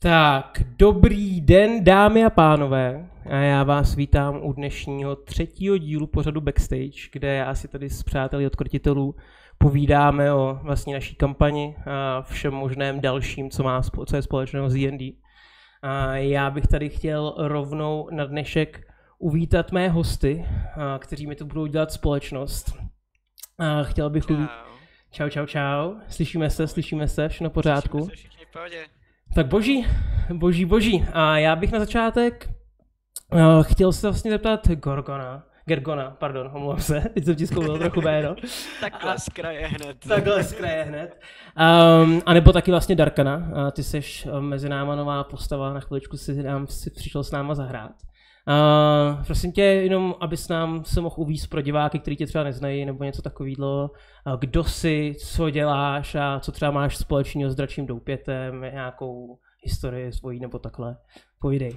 Tak, dobrý den, dámy a pánové. A já vás vítám u dnešního 3. dílu pořadu Backstage, kde já si tady s přáteli od Krotitelů povídáme o vlastně naší kampani a všem možném dalším, co je společného s D&D. A já bych tady chtěl rovnou na dnešek uvítat mé hosty, kteří mi tu budou dělat společnost. A chtěl bych uvítat... Čau. Slyšíme se, všechno v pořádku? Slyšíme se všichni v pohodě. Tak boží. A já bych na začátek chtěl se vlastně zeptat Gergona, omlouvám se, teď jsem ti zkoumal trochu jméno. Takhle z kraje hned. A nebo taky vlastně Darkana, ty seš mezi náma nová postava, na chviličku si přišel s náma zahrát. Prosím tě, jenom abys nám se mohl uvíct pro diváky, kteří tě třeba neznají, nebo něco takového, kdo jsi, co děláš a co třeba máš společného s Dračím doupětem, nějakou historii svojí nebo takhle. Povídej.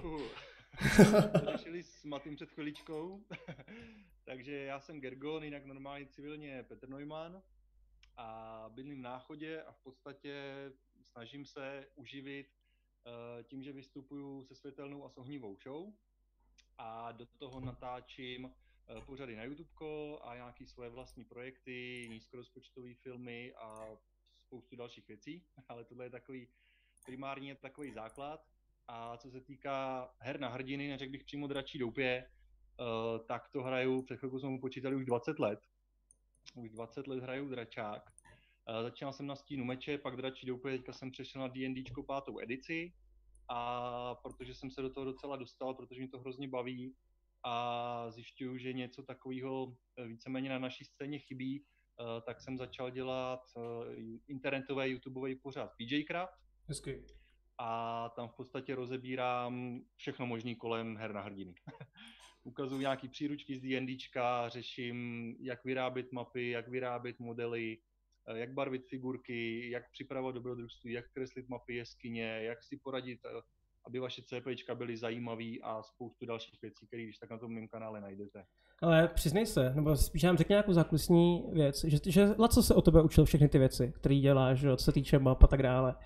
Řešili s Matým před chviličkou, takže já jsem Gergon, jinak normálně civilně Petr Neumann a bydlím v Náchodě a v podstatě snažím se uživit tím, že vystupuju se světelnou a s ohnivou show. A do toho natáčím pořady na YouTubeko a nějaké svoje vlastní projekty, nízkorozpočtové filmy a spoustu dalších věcí, ale tohle je primárně takový základ. A co se týká her na hrdiny, neřekl bych přímo Dračí doupě, tak to hraju, před chvilkou jsme mu počítali už 20 let. Už 20 let hraju dračák. Začínal jsem na Stínu meče, pak Dračí doupě, teďka jsem přešel na D&Dčko 5. edici. A protože jsem se do toho docela dostal, protože mě to hrozně baví a zjišťuju, že něco takového víceméně na naší scéně chybí, tak jsem začal dělat internetový YouTubeový pořad PJ Craft. Hezky. A tam v podstatě rozebírám všechno možné kolem her na hrdiny. Ukazuju nějaký příručky z D&Dčka, řeším, jak vyrábět mapy, jak vyrábět modely, jak barvit figurky, jak připravovat dobrodružství, jak kreslit mapy jeskyně, jak si poradit, aby vaše CPčka byly zajímavý a spoustu dalších věcí, které když tak na tom mém kanále najdete. Ale přiznej se, nebo spíš nám řekni nějakou zákulisní věc, že Laco se o tebe učil všechny ty věci, které děláš, co se týče map a tak dále.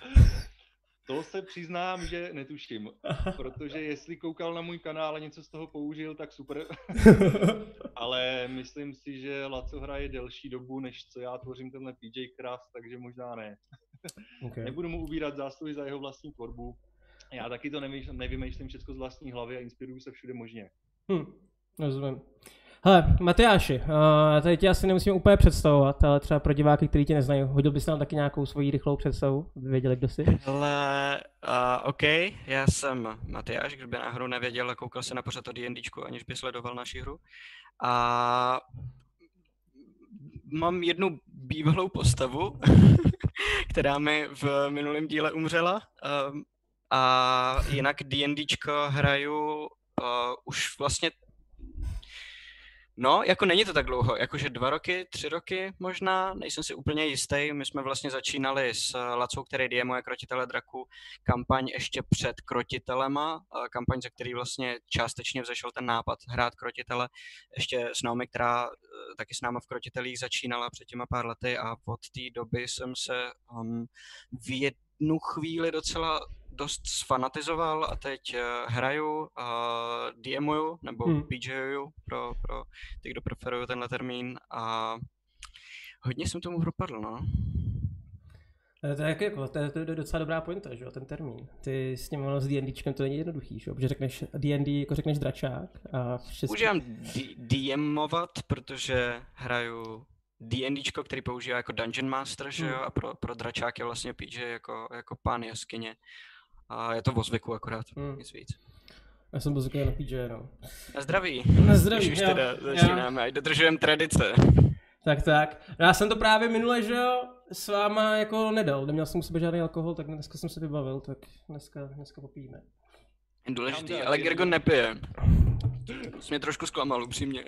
To se přiznám, že netuším, protože jestli koukal na můj kanál a něco z toho použil, tak super. Ale myslím si, že Laco hraje delší dobu, než co já tvořím tenhle PJ Craft, takže možná ne. Okay. Nebudu mu ubírat zásluhy za jeho vlastní tvorbu. Já taky to nevymýšlím všechno z vlastní hlavy a inspiruju se všude možně. Rozumím. Hele, Matyáši, tady tě asi nemusím úplně představovat, ale třeba pro diváky, kteří tě neznají, hodil bys nám taky nějakou svoji rychlou představu, aby věděli, kdo jsi? Hele, OK, já jsem Matyáš, kdo by náhodou nevěděl, koukal se na pořad o D&Dčku, aniž by sledoval naši hru. A mám jednu bývalou postavu, která mi v minulém díle umřela. A jinak D&Dčko hraju už vlastně no, jako není to tak dlouho, jakože 2 roky, 3 roky možná, nejsem si úplně jistý. My jsme vlastně začínali s Lacou, který DMuje Krotitele draků, kampaň ještě před Krotitelema, kampaň, ze který vlastně částečně vzešel ten nápad hrát Krotitele, ještě s Naomi, která taky s náma v Krotitelích začínala před těma pár lety a od té doby jsem se v jednu chvíli docela dost sfanatizoval a teď hraju, DMuju nebo PJuju pro ty, kdo preferují tenhle termín a hodně jsem tomu propadl, no. To je docela dobrá pointa, že jo, ten termín. Ty s ním s D&Dčkem to není jednoduchý, že jo, protože řekneš D&D, jako řekneš dračák a všechno. Používám DMovat, protože hraju D&Dčko, který používá jako Dungeon Master, že jo, a pro dračák je vlastně PJ jako pán jaskyně. A je to o zvyku akorát, nic víc. Já jsem byl zvyklý na PJ, no. Na zdraví. Na zdraví, když už teda začínáme a dodržujeme tradice. Tak. Já jsem to právě minule, že jo, s váma jako nedal. Neměl jsem u sebe žádný alkohol, tak dneska jsem se vybavil, tak dneska popijeme. Důležitý, ale Gergon nepije. Jsi mě trošku zklamal, upřímně.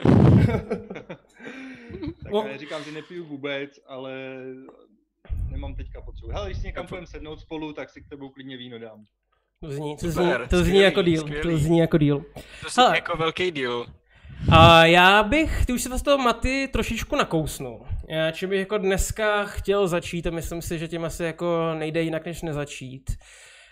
Tak neříkám, že nepiju vůbec, ale nemám teďka potřebu. Hele, když si někam půjdeme sednout spolu, tak si k tebou klidně víno dám. To zní jako deal. To zní jako deal. To zní jako velký deal. A já bych, ty už se vás toho Maty trošičku nakousnul. Já čím bych jako dneska chtěl začít a myslím si, že tím asi jako nejde jinak než nezačít.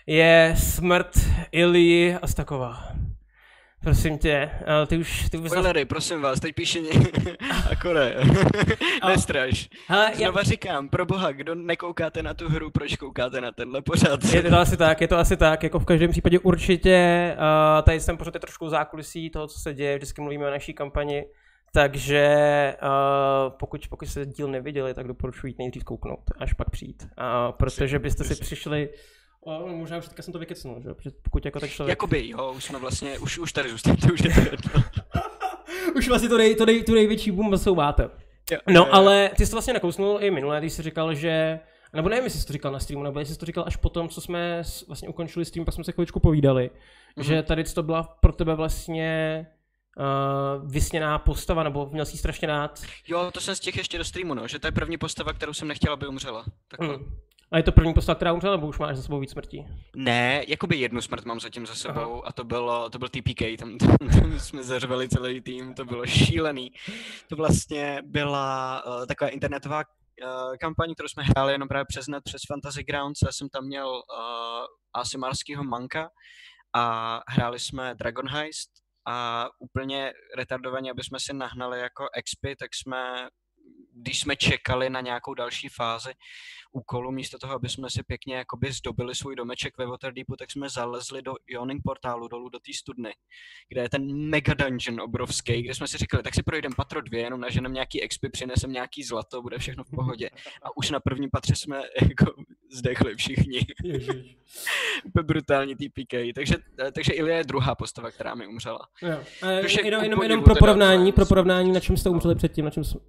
je smrt Ilji Astakova. Prosím tě, ty už... Spoilery, prosím vás, teď píše Akore. Nestraš. Znova říkám, pro boha, kdo nekoukáte na tu hru, proč koukáte na tenhle pořad? Je to asi tak, jako v každém případě určitě, tady jsem pořád trošku zákulisí toho, co se děje, vždycky mluvíme o naší kampani, takže pokud jste díl neviděli, tak doporučuji jít nejdřív kouknout, až pak přijít, protože byste si přišli... možná už teďka jsem to vykecnul, že? Pokud jako tak člověk... Jakoby, jo, už jsme vlastně, už tady zůstanete, už je to jedno. Už vlastně tu největší bombu máte. No, ale ty jsi to vlastně nakousnul i minule, když jsi říkal, že... Nebo nevím, jestli jsi to říkal na streamu, nebo jestli jsi to říkal až potom, co jsme vlastně ukončili stream, pak jsme se chviličku povídali. Že tady to byla pro tebe vlastně vysněná postava, nebo měl jsi strašně rád. Jo, to jsem z těch ještě do streamu, no, že to je první postava, kterou jsem nechtěla, aby umřela. A je to první postava, která umřela, nebo už máš za sebou víc smrtí? Ne, jakoby jednu smrt mám zatím za sebou. A to byl TPK, tam jsme zařvali celý tým, to bylo šílený. To vlastně byla taková internetová kampaň, kterou jsme hráli jenom právě přes net, přes Fantasy Grounds. Já jsem tam měl Asimarského manka a hráli jsme Dragon Heist a úplně retardovaně, aby jsme si nahnali jako expy, tak když jsme čekali na nějakou další fázi úkolu, místo toho, aby jsme si pěkně jakoby zdobili svůj domeček ve Waterdeepu, tak jsme zalezli do Yawning portálu dolů do té studny, kde je ten mega dungeon obrovský, kde jsme si říkali, tak si projdeme patro 2, jenom naženem nějaký expy, přinesem nějaký zlato, bude všechno v pohodě. A už na prvním patře jsme jako zdechli všichni. Úplně brutální TPK. Takže Ilja je druhá postava, která mi umřela. Jenom pro porovnání, na čem jste umřeli předtím, na čem jsme...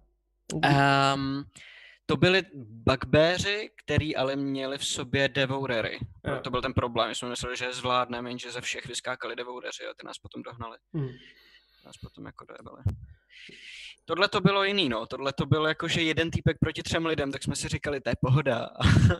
To byli bugbeři, který ale měli v sobě devourery. To byl ten problém. My jsme mysleli, že je zvládneme, jenže ze všech vyskákali devoureři a ty nás potom dohnali. Nás potom jako dojebali. Tohle to bylo jiný, no. Tohle to bylo jako, že jeden týpek proti 3 lidem, tak jsme si říkali, to je pohoda.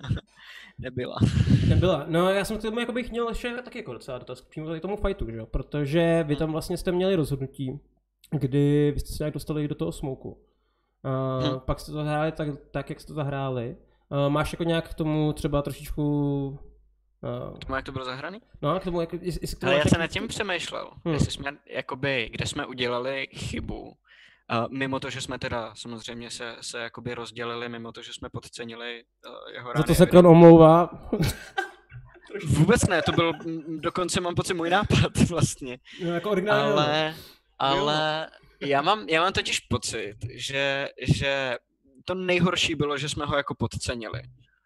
Nebyla. No já jsem k tomu jako bych měl ještě taky jako docela dotaz přímo k tomu fightu, že jo? Protože vy tam vlastně jste měli rozhodnutí, kdy vy jste se nějak dostali do toho smoku. Pak jste to hráli tak, jak jste to zahráli. Máš jako nějak k tomu třeba trošičku... K tomu, jak to bylo zahraný? No, k tomu, jak... Ale já jsem nad tím přemýšlel, jestli jsme, jakoby, kde jsme udělali chybu, mimo to, že jsme teda samozřejmě se jakoby rozdělili, mimo to, že jsme podcenili jeho rány. Za to se Kron omlouvá. Vůbec ne, to byl dokonce, mám pocit, můj nápad vlastně. No, jako originálně. Ale já mám totiž pocit, že to nejhorší bylo, že jsme ho jako podcenili.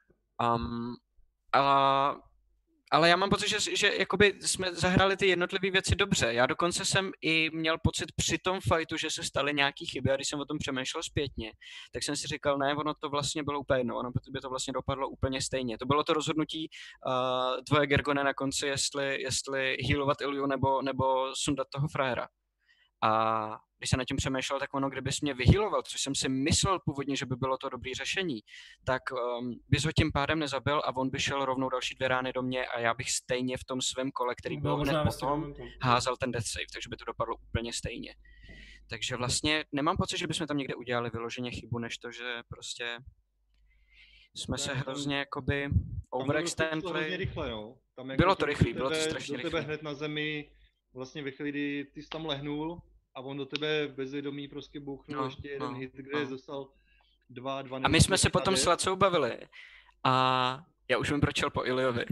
Ale já mám pocit, že jakoby jsme zahráli ty jednotlivé věci dobře. Já dokonce jsem i měl pocit při tom fightu, že se staly nějaký chyby a když jsem o tom přemýšlel zpětně, tak jsem si říkal, ne, ono to vlastně bylo úplně jedno, ono by to vlastně dopadlo úplně stejně. To bylo to rozhodnutí tvoje Gergone na konci, jestli healovat Ilju nebo sundat toho frajera. A když jsem nad tím přemýšlel, tak ono, kdybys mě vyhealoval, což jsem si myslel původně, že by bylo to dobré řešení, tak bys ho tím pádem nezabil a on by šel rovnou další 2 rány do mě a já bych stejně v tom svém kole, který byl hned potom, házel ten death save, takže by to dopadlo úplně stejně. Takže vlastně nemám pocit, že bychom tam někde udělali vyloženě chybu, než to, že prostě jsme se hrozně jakoby overextendli. Bylo to rychlé, bylo to strašně rychlé. Do tebe hned na zemi, vlastně ve chvíli, kdy ty jsi tam lehnul, a on do tebe bezvědomí prostě bouchnul ještě jeden hit, kde dostal dva a my jsme se potom s Lacou bavili. A já už vím, proč šel po Iliovi.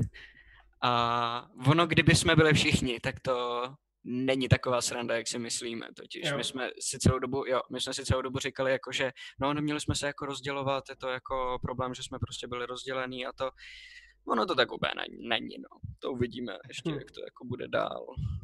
A ono, kdyby jsme byli všichni, tak to není taková sranda, jak si myslíme. Totiž my jsme si celou dobu říkali, jako, že no, neměli jsme se jako rozdělovat, je to jako problém, že jsme prostě byli rozdělení a to ono to tak úplně není, no. To uvidíme ještě, jak to jako bude dál.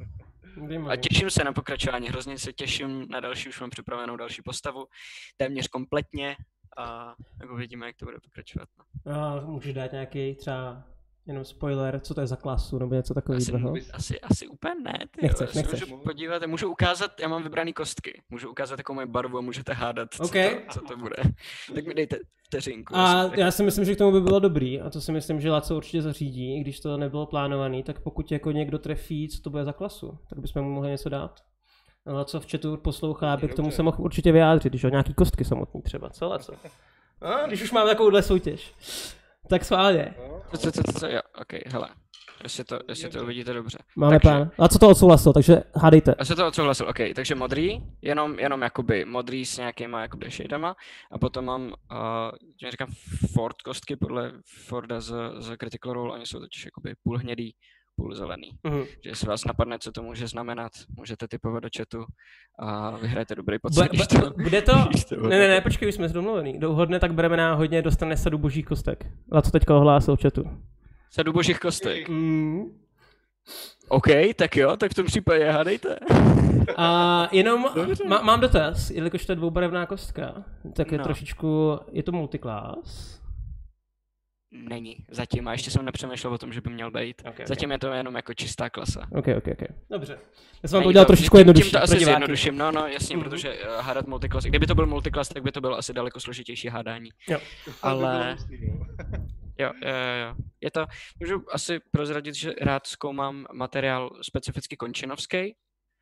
A těším se na pokračování, hrozně se těším na další, už mám připravenou další postavu, téměř kompletně a jako uvidíme, jak to bude pokračovat. No. Můžeš dát nějaký třeba jenom spoiler, co to je za klasu nebo něco takového? Asi úplně ne. Nechceš. Můžu podívat, můžu ukázat, já mám vybraný kostky, můžu ukázat takovou moji barvu a můžete hádat, co to bude. Tak mi dejte vteřinku. A já si myslím, že k tomu by bylo dobrý a to si myslím, že Laco určitě zařídí, i když to nebylo plánovaný, tak pokud jako někdo trefí, co to bude za klasu, tak bychom mu mohli něco dát. Laco v chatu poslouchá, aby k tomu se mohl určitě vyjádřit, když o nějaký kostky samotný třeba, co Laco? Když už máme takovouhle soutěž. Tak schválně. Co, jo, hele. Jestli to uvidíte dobře. Máme plán. A co to odsouhlasil, takže hádejte. A se to odsouhlasil, OK. Takže modrý, jenom jakoby modrý s nějakýma jakoby shadama. A potom mám, já říkám Ford kostky podle Forda z Critical Role. Oni jsou totiž jakoby půl hnědý, půl zelený. Že jestli vás napadne, co to může znamenat, můžete typovat do chatu a vyhrajete dobrý pocit. Bude to? Ne, počkej, už jsme domluvený. Dohodne, tak bereme náhodně, dostane sadu božích kostek. A co teďka ohlásil v chatu? Sadu božích kostek. OK, tak jo, tak v tom případě hádejte. A jenom mám dotaz, jelikož to je dvoubarevná kostka, tak je trošičku, je to multiclass? Není, zatím, a ještě jsem nepřemýšlel o tom, že by měl být. Zatím je to jenom jako čistá klasa. OK. Dobře. Já jsem vám to udělal trošičku jednodušší. Tím to asi zjednoduším, no jasně, protože hádat multiclass, kdyby to byl multiclass, tak by to bylo asi daleko složitější hádání. Jo. Ale... Jo. Je to, můžu asi prozradit, že rád zkoumám materiál specificky končinovský.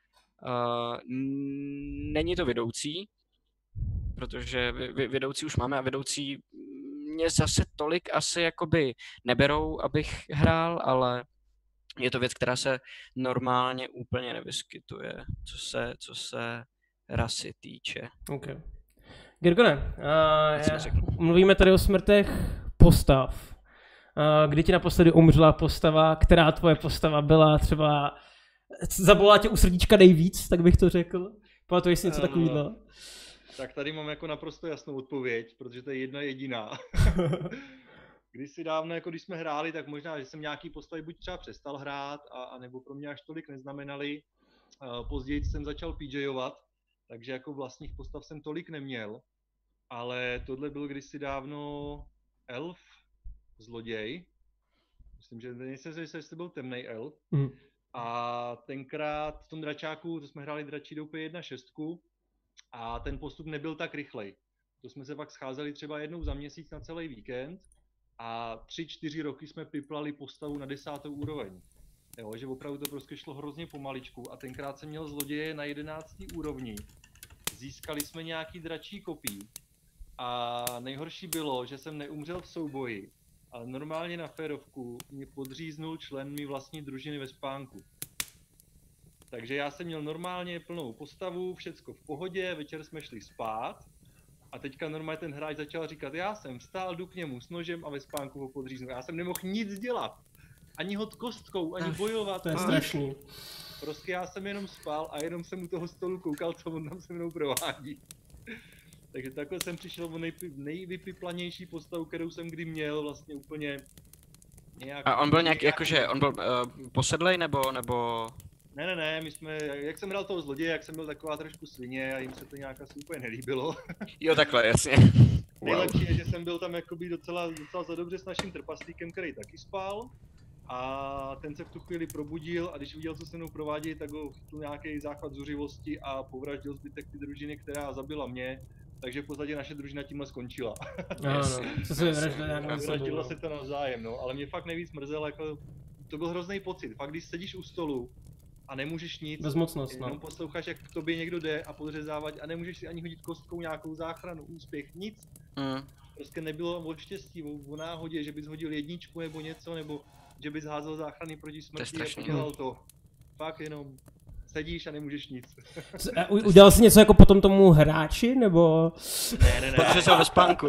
Není to vedoucí, protože vedoucí už máme a vedoucí mě zase tolik asi jakoby neberou, abych hrál, ale je to věc, která se normálně úplně nevyskytuje, co se rasy týče. OK. Girgone, mluvíme tady o smrtech postav. Kdy ti naposledy umřela postava, která tvoje postava byla třeba, zabolala tě u srdíčka nejvíc, tak bych to řekl? Pamatuješ si něco takového? Tak tady mám jako naprosto jasnou odpověď, protože to je jedna jediná. Kdysi dávno, jako když jsme hráli, tak možná, že jsem nějaký postavy buď třeba přestal hrát, a nebo pro mě až tolik neznamenali. Později jsem začal PJovat, takže jako vlastních postav jsem tolik neměl. Ale tohle byl kdysi dávno elf, zloděj. Myslím, že nejsem si, jestli byl temnej elf. A tenkrát v tom dračáku, to jsme hráli dračí doupě 1.6 a ten postup nebyl tak rychlej. To jsme se pak scházeli třeba jednou za měsíc na celý víkend a 3-4 roky jsme piplali postavu na 10. úroveň. Jo, že opravdu to prostě šlo hrozně pomaličku a tenkrát jsem měl zloděje na 11. úrovni. Získali jsme nějaký dračí kopí a nejhorší bylo, že jsem neumřel v souboji, ale normálně na férovku mě podříznul člen mý vlastní družiny ve spánku. Takže já jsem měl normálně plnou postavu, všecko v pohodě, večer jsme šli spát a teďka normálně ten hráč začal říkat, já jsem vstál, jdu k němu s nožem a ve spánku ho podříznu. Já jsem nemohl nic dělat, ani hod kostkou, ani bojovat. To je strašný. Prostě já jsem jenom spal a jenom jsem u toho stolu koukal, co on tam se mnou provádí. Takže takhle jsem přišel o nejvypiplanější postavu, kterou jsem kdy měl, vlastně úplně nějak... A on byl nějak, jakože, on byl posedlej nebo... Ne, my jsme, jak jsem hrál toho zloděje, jak jsem byl taková trošku svině a jim se to nějak asi úplně nelíbilo. Jo, takhle, jasně. Nejlepší je, že jsem byl tam jakoby docela za dobře s naším trpaslíkem, který taky spal. A ten se v tu chvíli probudil a když viděl, co se mnou provádí, tak ho chytl nějaký záchvat zuřivosti a povraždil zbytek ty družiny, která zabila mě. Takže v podstatě naše družina tímhle skončila. Vyvraždila se to navzájem, no, ale mě fakt nejvíc mrzelo, jako to byl hrozný pocit. Fakt když sedíš u stolu a nemůžeš nic, bezmocnost, jenom posloucháš, jak k tobě někdo jde a podřezávat a nemůžeš si ani hodit kostkou nějakou záchranu, úspěch, nic. Prostě nebylo o štěstí, o náhodě, že bys hodil jedničku nebo něco, nebo že bys házel záchrany proti smrti a udělal to. Fakt jenom sedíš a nemůžeš nic. Udělal jsi něco jako potom tomu hráči, nebo? Ne. Protože jsem ve spánku.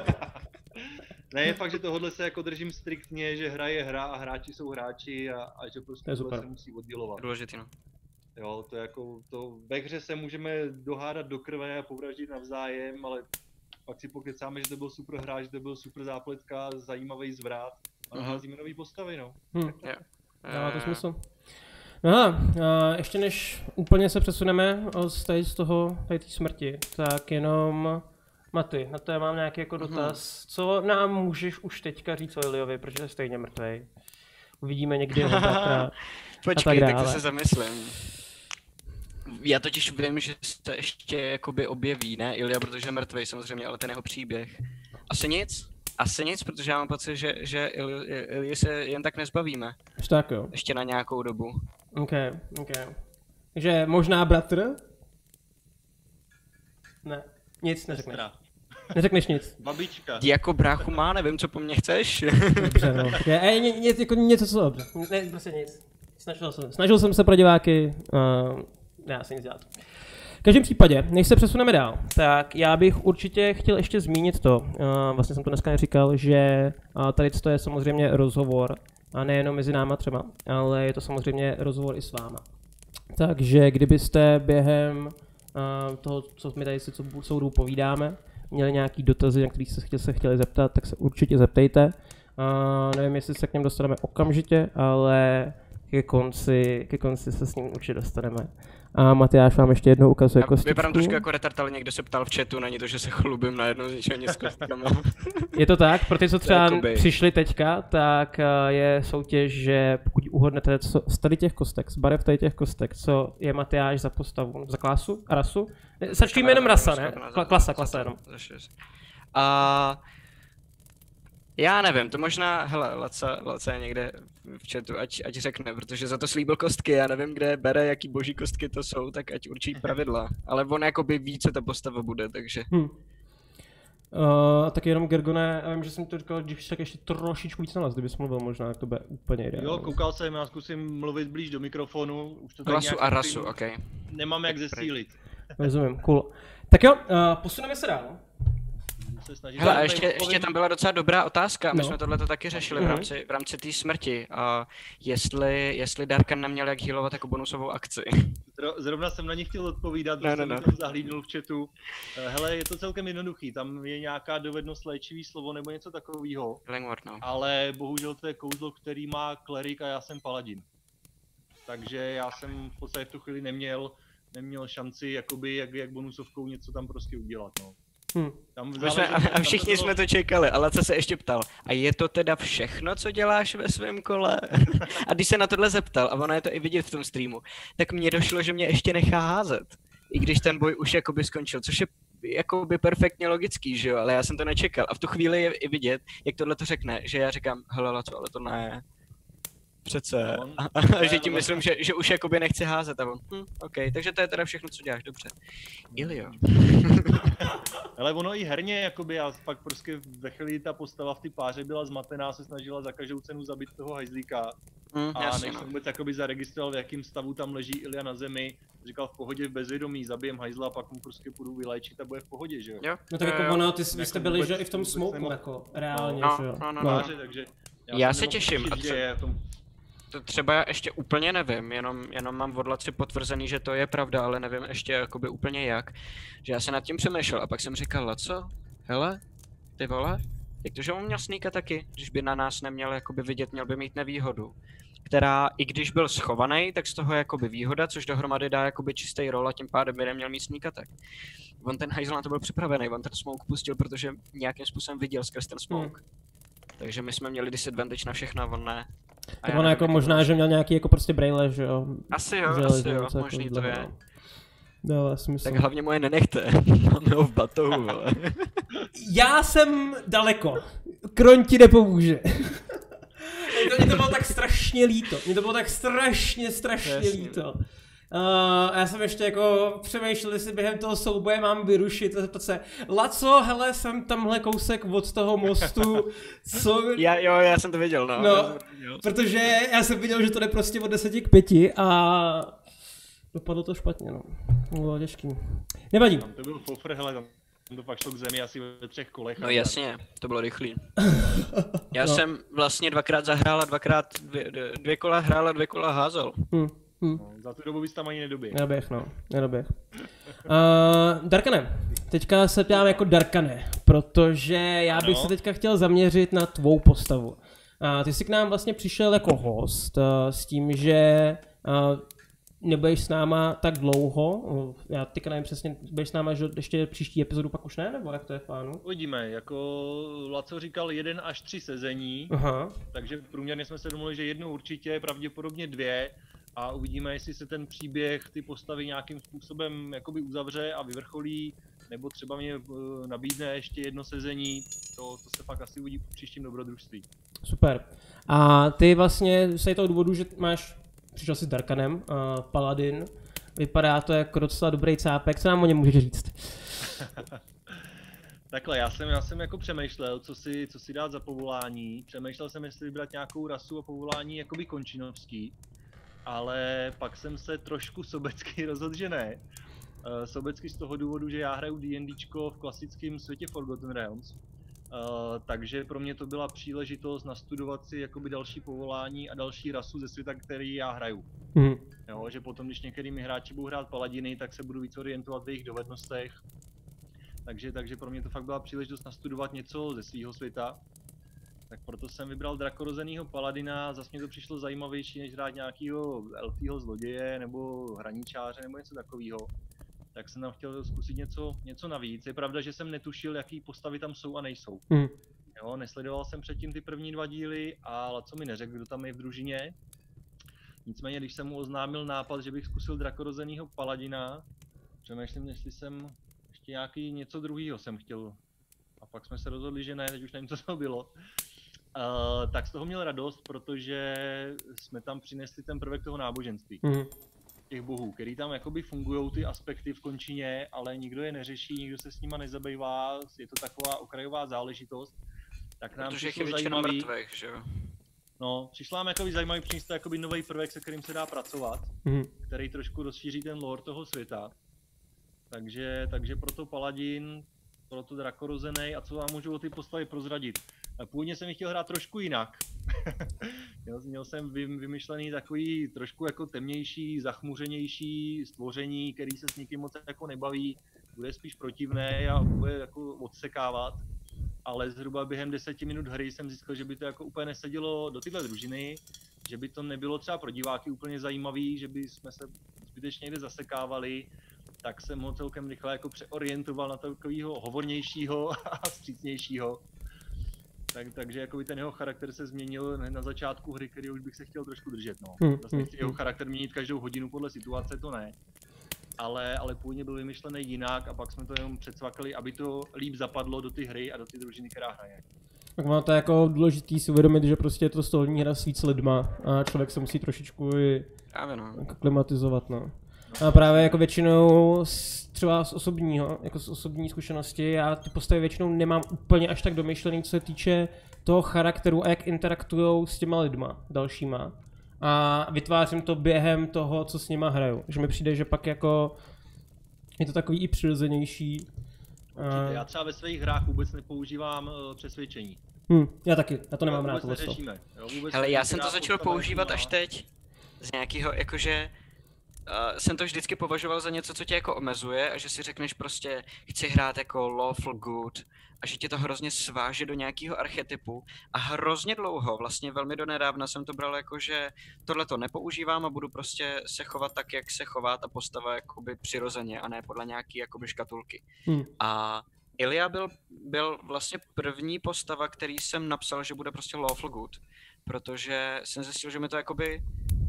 Ne, je fakt, že tohle se jako držím striktně, že hra je hra a hráči jsou hráči a že prostě tohle se musí oddělovat. Důležitý, no. Jo, to jako, ve hře se můžeme dohádat do krve a povraždit navzájem, ale pak si pokecáme, že to byl super hráč, že to byl super zápletka, zajímavý zvrat a nacházíme nový postavy, no. Dává to smysl. No ještě než úplně se přesuneme z té smrti, tak jenom Maty, na to já mám nějaký jako dotaz. Co nám můžeš už teďka říct o Iliovi, protože je stejně mrtvej? Uvidíme někdy jeho bratra. Počkej, tak to se zamyslím. Já totiž vím, že se ještě jakoby objeví, ne Ilia, protože je mrtvej samozřejmě, ale ten jeho příběh. Asi nic, protože já mám pocit, že Ilie se jen tak nezbavíme. Až tak jo. Ještě na nějakou dobu. OK. Takže možná bratr? Ne, nic neřekneš. Neřekneš nic. Babička. Jako bráchu má, nevím, co po mně chceš. Dobře, no. Jako něco, co dobře. Ne, prostě nic. Snažil jsem se pro diváky, já se nic dělat. V každém případě, než se přesuneme dál, tak já bych určitě chtěl ještě zmínit to, vlastně jsem to dneska neříkal, že tady to je samozřejmě rozhovor, a nejenom mezi náma třeba, ale je to samozřejmě rozhovor i s váma. Takže kdybyste během toho, co my tady si co povídáme, měli nějaký dotazy, na kterých jste se chtěli zeptat, tak se určitě zeptejte. Nevím, jestli se k něm dostaneme okamžitě, ale ke konci se s ním určitě dostaneme. A Matyáš vám ještě jednou ukazuje kostičku. Vypadám trošku jako retard, ale někdo se ptal v chatu, není to, že se chlubím najednou z ničeho nic s kostkama. Je to tak, pro ty, co třeba přišli teďka, tak je soutěž, že pokud uhodnete z tady těch kostek, z barev tady těch kostek, co je Matyáš za postavu, za klasu a rasu? Sačkíme jenom rasa, ne? Klasa jenom. Já nevím, to možná, hele, Laca je někde v chatu, ať řekne, protože za to slíbil kostky, já nevím, kde bere, jaký boží kostky to jsou, tak ať určí pravidla. Ale on jakoby ví, co ta postava bude, takže... Tak jenom Gergone, já vím, že jsem to říkal, když tak ještě trošičku víc na nás, kdybys mluvil možná, tak to bude úplně ideální. Jo, koukal jsem, já zkusím mluvit blíž do mikrofonu. Už to Klasu a rasu, ok. Nemám jak zesílit. Rozumím, cool. Tak jo, posuneme se dál. Hele, a ještě tam byla docela dobrá otázka, my jsme tohleto taky řešili v rámci té smrti, jestli Darkan neměl jak healovat jako bonusovou akci. Zrovna jsem na ní chtěl odpovídat, protože jsem to zahlídnul v chatu. Hele, je to celkem jednoduchý, tam je nějaká dovednost léčivý slovo nebo něco takového. Ale bohužel to je kouzlo, který má klerik a já jsem paladin. Takže já jsem v podstatě v tu chvíli neměl šanci jakoby jak bonusovkou něco tam prostě udělat, no. A všichni jsme to čekali, ale co se ještě ptal, a je to teda všechno, co děláš ve svém kole? A když se na tohle zeptal, a ono je to i vidět v tom streamu, tak mně došlo, že mě ještě nechá házet. I když ten boj už jakoby skončil, což je jakoby perfektně logický, že jo, ale já jsem to nečekal. A v tu chvíli je i vidět, jak tohle to řekne, že já říkám, hele Laco, ale to ne. Přece. A že tím myslím, že už jakoby nechci házet a on, OK, takže to je teda všechno, co děláš, dobře. Ilio. Ale ono i herně, jakoby já pak prostě ve chvíli ta postava v té páře byla zmatená, se snažila za každou cenu zabít toho hajzlíka. A než jsem vůbec jakoby zaregistroval, v jakém stavu tam leží Ilja na zemi, říkal v pohodě v bezvědomí, zabijem hajzla a pak mu prostě půjdu vyléčit a bude v pohodě, že jo? No tak jako ono, vy jste byli že i v tom smoku, jako reálně, že jo? No. Takže já se těším. To třeba já ještě úplně nevím, jenom mám od Laci potvrzený, že to je pravda, ale nevím ještě jakoby úplně jak. Že já se nad tím přemýšlel a pak jsem říkal, Laco, hele, ty vole, jak to, že on měl sneaka taky, když by na nás neměl jakoby vidět, měl by mít nevýhodu. Která, i když byl schovaný, tak z toho je jakoby výhoda, což dohromady dá jakoby čistý roll a tím pádem by neměl mít sneak attack. On ten hajzl na to byl připravený, on ten smoke pustil, protože nějakým způsobem viděl skrz ten smoke. Takže my jsme měli disadvantage na všechno a on ne. Tak ono jako možná, že měl nějaký jako prostě braille, že jo? Asi jo, možný to je. Dává smysl. Tak hlavně moje nenechte, máme ho v batohu, vole. Já jsem daleko, Kroň ti nepomůže. Mně to bylo tak strašně líto, strašně líto. Já jsem ještě jako přemýšlel, jestli během toho souboje mám vyrušit a zeptat se, Laco, hele, jsem tamhle kousek od toho mostu, co... Já jsem to viděl, no. Protože já jsem viděl, že to jde prostě od 10 k 5 a dopadlo to špatně, no. Bylo těžký. Nevadí. Tam to byl fofr, hele, tam to fakt šlo k zemi asi ve 3 kolech. No jasně, to bylo rychlý. Já jsem vlastně dvakrát zahrál a dvě kola hrál a 2 kola házel. No, za tu dobu bys tam ani nedoběh. Nedoběh. Darkane, teďka se ptám jako Darkane, protože já bych se teďka chtěl zaměřit na tvou postavu. Ty jsi k nám vlastně přišel jako host s tím, že nebudeš s náma tak dlouho, já teďka nevím přesně, budeš s náma že ještě příští epizodu, pak už ne, nebo jak to je v plánu? Uvidíme, jako Laco říkal 1 až 3 sezení, takže průměrně jsme se domluvili, že 1 určitě, pravděpodobně 2 a uvidíme, jestli se ten příběh, ty postavy nějakým způsobem jakoby uzavře a vyvrcholí, nebo třeba mě nabídne ještě 1 sezení, to se fakt asi uvidí v příštím dobrodružství. Super. A ty vlastně z toho důvodu, že přišel jsi s Darkanem, Paladin, vypadá to jako docela dobrý cápek, co nám o něm můžeš říct? Takhle, já jsem jako přemýšlel, co si dát za povolání. Přemýšlel jsem, jestli vybrat nějakou rasu a povolání jakoby končinovský. Ale pak jsem se trošku sobecky rozhodl, že ne. Sobecky z toho důvodu, že já hraju D&Dčko v klasickém světě Forgotten Realms. Takže pro mě to byla příležitost nastudovat si jakoby další povolání a další rasu ze světa, který já hraju. Jo, že potom, když některými hráči budou hrát paladiny, tak se budu víc orientovat v jejich dovednostech. Takže pro mě to fakt byla příležitost nastudovat něco ze svého světa. Tak proto jsem vybral drakorozenýho paladina, zase mi to přišlo zajímavější, než hrát nějakýho elfího zloděje nebo hraničáře nebo něco takového. Tak jsem tam chtěl zkusit něco navíc. Je pravda, že jsem netušil, jaký postavy tam jsou a nejsou. Jo, nesledoval jsem předtím ty první 2 díly a Laco mi neřekl, kdo tam je v družině. Nicméně, když jsem mu oznámil nápad, že bych zkusil drakorozenýho paladina, přemýšlím, jestli jsem ještě něco druhého jsem chtěl. A pak jsme se rozhodli, že ne, teď už nevím, co to bylo. Tak z toho měl radost, protože jsme tam přinesli ten prvek toho náboženství. Těch bohů, který tam jakoby fungujou ty aspekty v končině, ale nikdo je neřeší, nikdo se s nima nezabývá, je to taková okrajová záležitost. Tak nám protože je většina mrtvých, že jo? No, přišla nám jakoby zajímavý přinést jakoby nový prvek, se kterým se dá pracovat, který trošku rozšíří ten lore toho světa. Takže proto paladin, proto drakorozený, a co vám můžu o ty postavy prozradit. Původně jsem ji chtěl hrát trošku jinak. Měl jsem vymyšlený takový trošku jako temnější, zachmuřenější stvoření, který se s nikým moc jako nebaví, bude spíš protivný a bude jako odsekávat. Ale zhruba během 10 minut hry jsem zjistil, že by to jako úplně nesedělo do tyhle družiny, že by to nebylo třeba pro diváky úplně zajímavý, že by jsme se zbytečně někde zasekávali, tak jsem ho celkem rychle jako přeorientoval na takového hovornějšího a vstřícnějšího. Takže jako ten jeho charakter se změnil na začátku hry, který už bych se chtěl trošku držet. No. Zase nechci jeho charakter měnit každou hodinu podle situace, to ne. Ale původně byl vymyšlený jinak a pak jsme to jenom předsvakali, aby to líp zapadlo do ty hry a do ty družiny, která hraje. Tak má to jako důležitý si uvědomit, že prostě je to stolní hra s víc lidma a člověk se musí trošičku i jako klimatizovat, no. A právě jako většinou třeba z osobní zkušenosti, já ty postavy většinou nemám úplně až tak domyšlený, co se týče toho charakteru a jak interaktujou s těma lidma dalšíma. A vytvářím to během toho, co s nima hraju. Že mi přijde, že pak jako je to takový i přirozenější. Já třeba ve svých hrách vůbec nepoužívám přesvědčení. Já taky, já to nemám rád. Hele, já jsem to začal používat až teď. Z nějakého, jakože jsem to vždycky považoval za něco, co tě jako omezuje a že si řekneš prostě, chci hrát jako lawful good a že tě to hrozně sváže do nějakého archetypu a hrozně dlouho, vlastně velmi donedávna jsem to bral jako, že tohle to nepoužívám a budu prostě se chovat tak, jak se chová ta postava jakoby přirozeně a ne podle nějaký jakoby škatulky. A Ilia byl vlastně první postava, který jsem napsal, že bude prostě lawful good, protože jsem zjistil, že mi to jakoby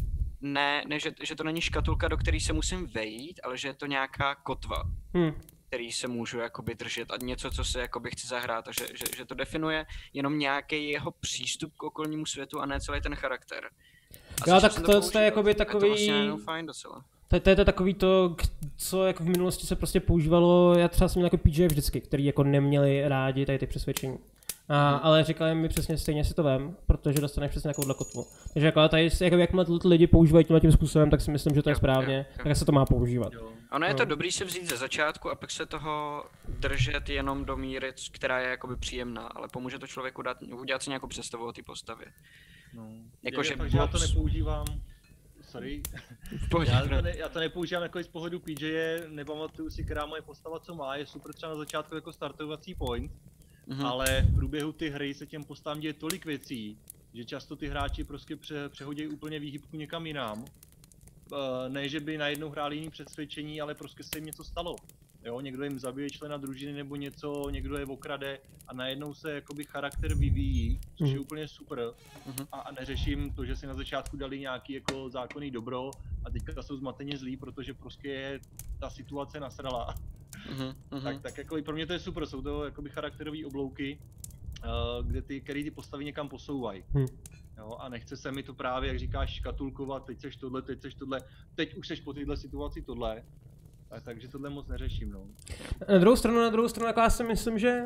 že to není škatulka, do které se musím vejít, ale že je to nějaká kotva, který se můžu jakoby držet a něco, co se jakoby chci zahrát a že to definuje jenom nějaký jeho přístup k okolnímu světu a ne celý ten charakter. Jo, tak to je jakoby takový... Je to vlastně fajn docela. To je to takový to, co jako v minulosti se prostě používalo, já třeba jsem měl jako PJ vždycky, který jako neměli rádi tady ty přesvědčení. Ale říkali mi přesně stejně si to vem, protože dostaneš přesně takovouhle kotvu. Takže jako tady, jakmile lidi používají tím způsobem, tak si myslím, že to je správně, tak se to má používat. Ono je to dobrý se vzít ze začátku a pak se toho držet jenom do míry, která je jakoby příjemná, ale pomůže to člověku udělat si nějakou představu o té postavě. Já to nepoužívám. Sorry. Já to nepoužívám jako z pohledu PJ, nepamatuju si, která moje postava co má, je super třeba na začátku jako startovací point. Ale v průběhu ty hry se těm postavám děje tolik věcí, že často ty hráči prostě přehodí úplně výhybku někam jinam. Ne, že by najednou hráli jiný přesvědčení, ale prostě se jim něco stalo. Jo, někdo jim zabije člena družiny nebo něco, někdo je okrade a najednou se jakoby charakter vyvíjí, což je úplně super. A neřeším to, že si na začátku dali nějaký jako zákonný dobro a teďka jsou zmateně zlí, protože prostě je ta situace nasrala. Tak jako pro mě to je super, jsou to jakoby charakterové oblouky, který ty postavy někam posouvají. Jo, a nechce se mi to právě, jak říkáš, škatulkovat, teď seš tohle, teď už seš po téhle situaci tohle. A takže tohle moc neřeším, no. Na druhou stranu, jako já si myslím, že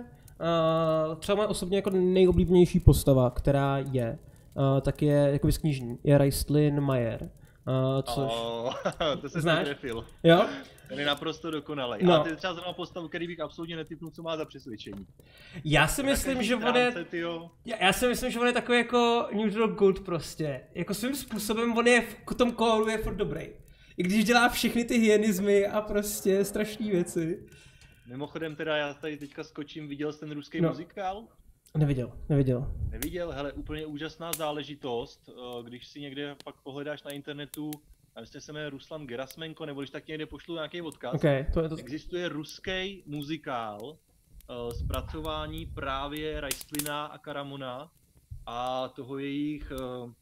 třeba moje osobně jako nejoblíbenější postava, která je, tak je jakoby z knižní, je Raistlin Mayer. Což... To se znáš? trefil. Jo? Ten je naprosto dokonalý. No. A ty třeba zrovna postavu, který bych absolutně netipnul, co má za přesvědčení. Já si myslím, že on je... Já si myslím, že on je takový jako neutral good prostě. Jako svým způsobem on je v tom kólu je furt dobrý. I když dělá všechny ty hyenizmy a prostě strašné věci. Mimochodem teda já tady teďka skočím, viděl jsi ten ruský No. muzikál? Neviděl. Neviděl? Hele, úplně úžasná záležitost, když si někde pak pohledáš na internetu, a myslím, se jmenuje Ruslan Gerasmenko, nebo když tak někde pošlu nějaký odkaz. Okay, to je to... Existuje ruský muzikál, zpracování právě Raistlina a Karamona a toho jejich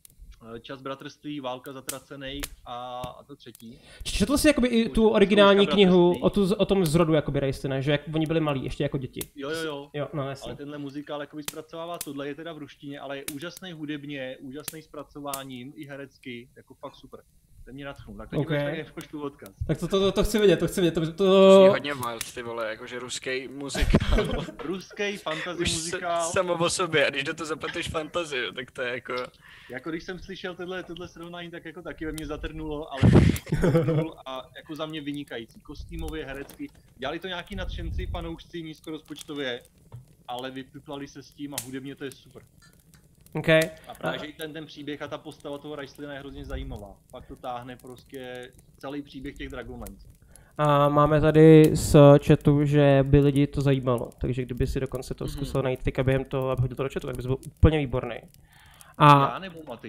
Čas bratrství, Válka zatracených a to třetí. Četl jsi jakoby i tu originální knihu o tom zrodu jakoby Raistlina, že jak oni byli malí, ještě jako děti. Jo, no, jasně. ale tenhle muzikál jakoby zpracovává tohle, je teda v ruštině, ale je úžasný hudebně, úžasný zpracováním i herecky, jako fakt super. Ten mě nadchnul, tak teď okay. Pošlu odkaz. Tak to chci vidět, To je hodně wild, ty vole, jakože ruský muzikál. Ruský fantasy muzikál. Samo o sobě, a když do toho zapleteš fantazii, tak to je jako... Jako když jsem slyšel tohle srovnání, tak jako taky ve mně zatrnulo, ale a jako za mě vynikající. Kostýmově, herecky. Dělali to nějaký nadšenci, fanoušci nízkorozpočtově, ale vypiplali se s tím a hudebně to je super. Okay. A právě, že i ten příběh a ta postava toho Raistlina je hrozně zajímavá. Pak to táhne prostě celý příběh těch Dragonlance. A máme tady z chatu, že by lidi to zajímalo, takže kdyby si dokonce to zkusil najít teďka během toho, aby hodil to do chatu, tak bys byl úplně výborný. Já nebo Maty?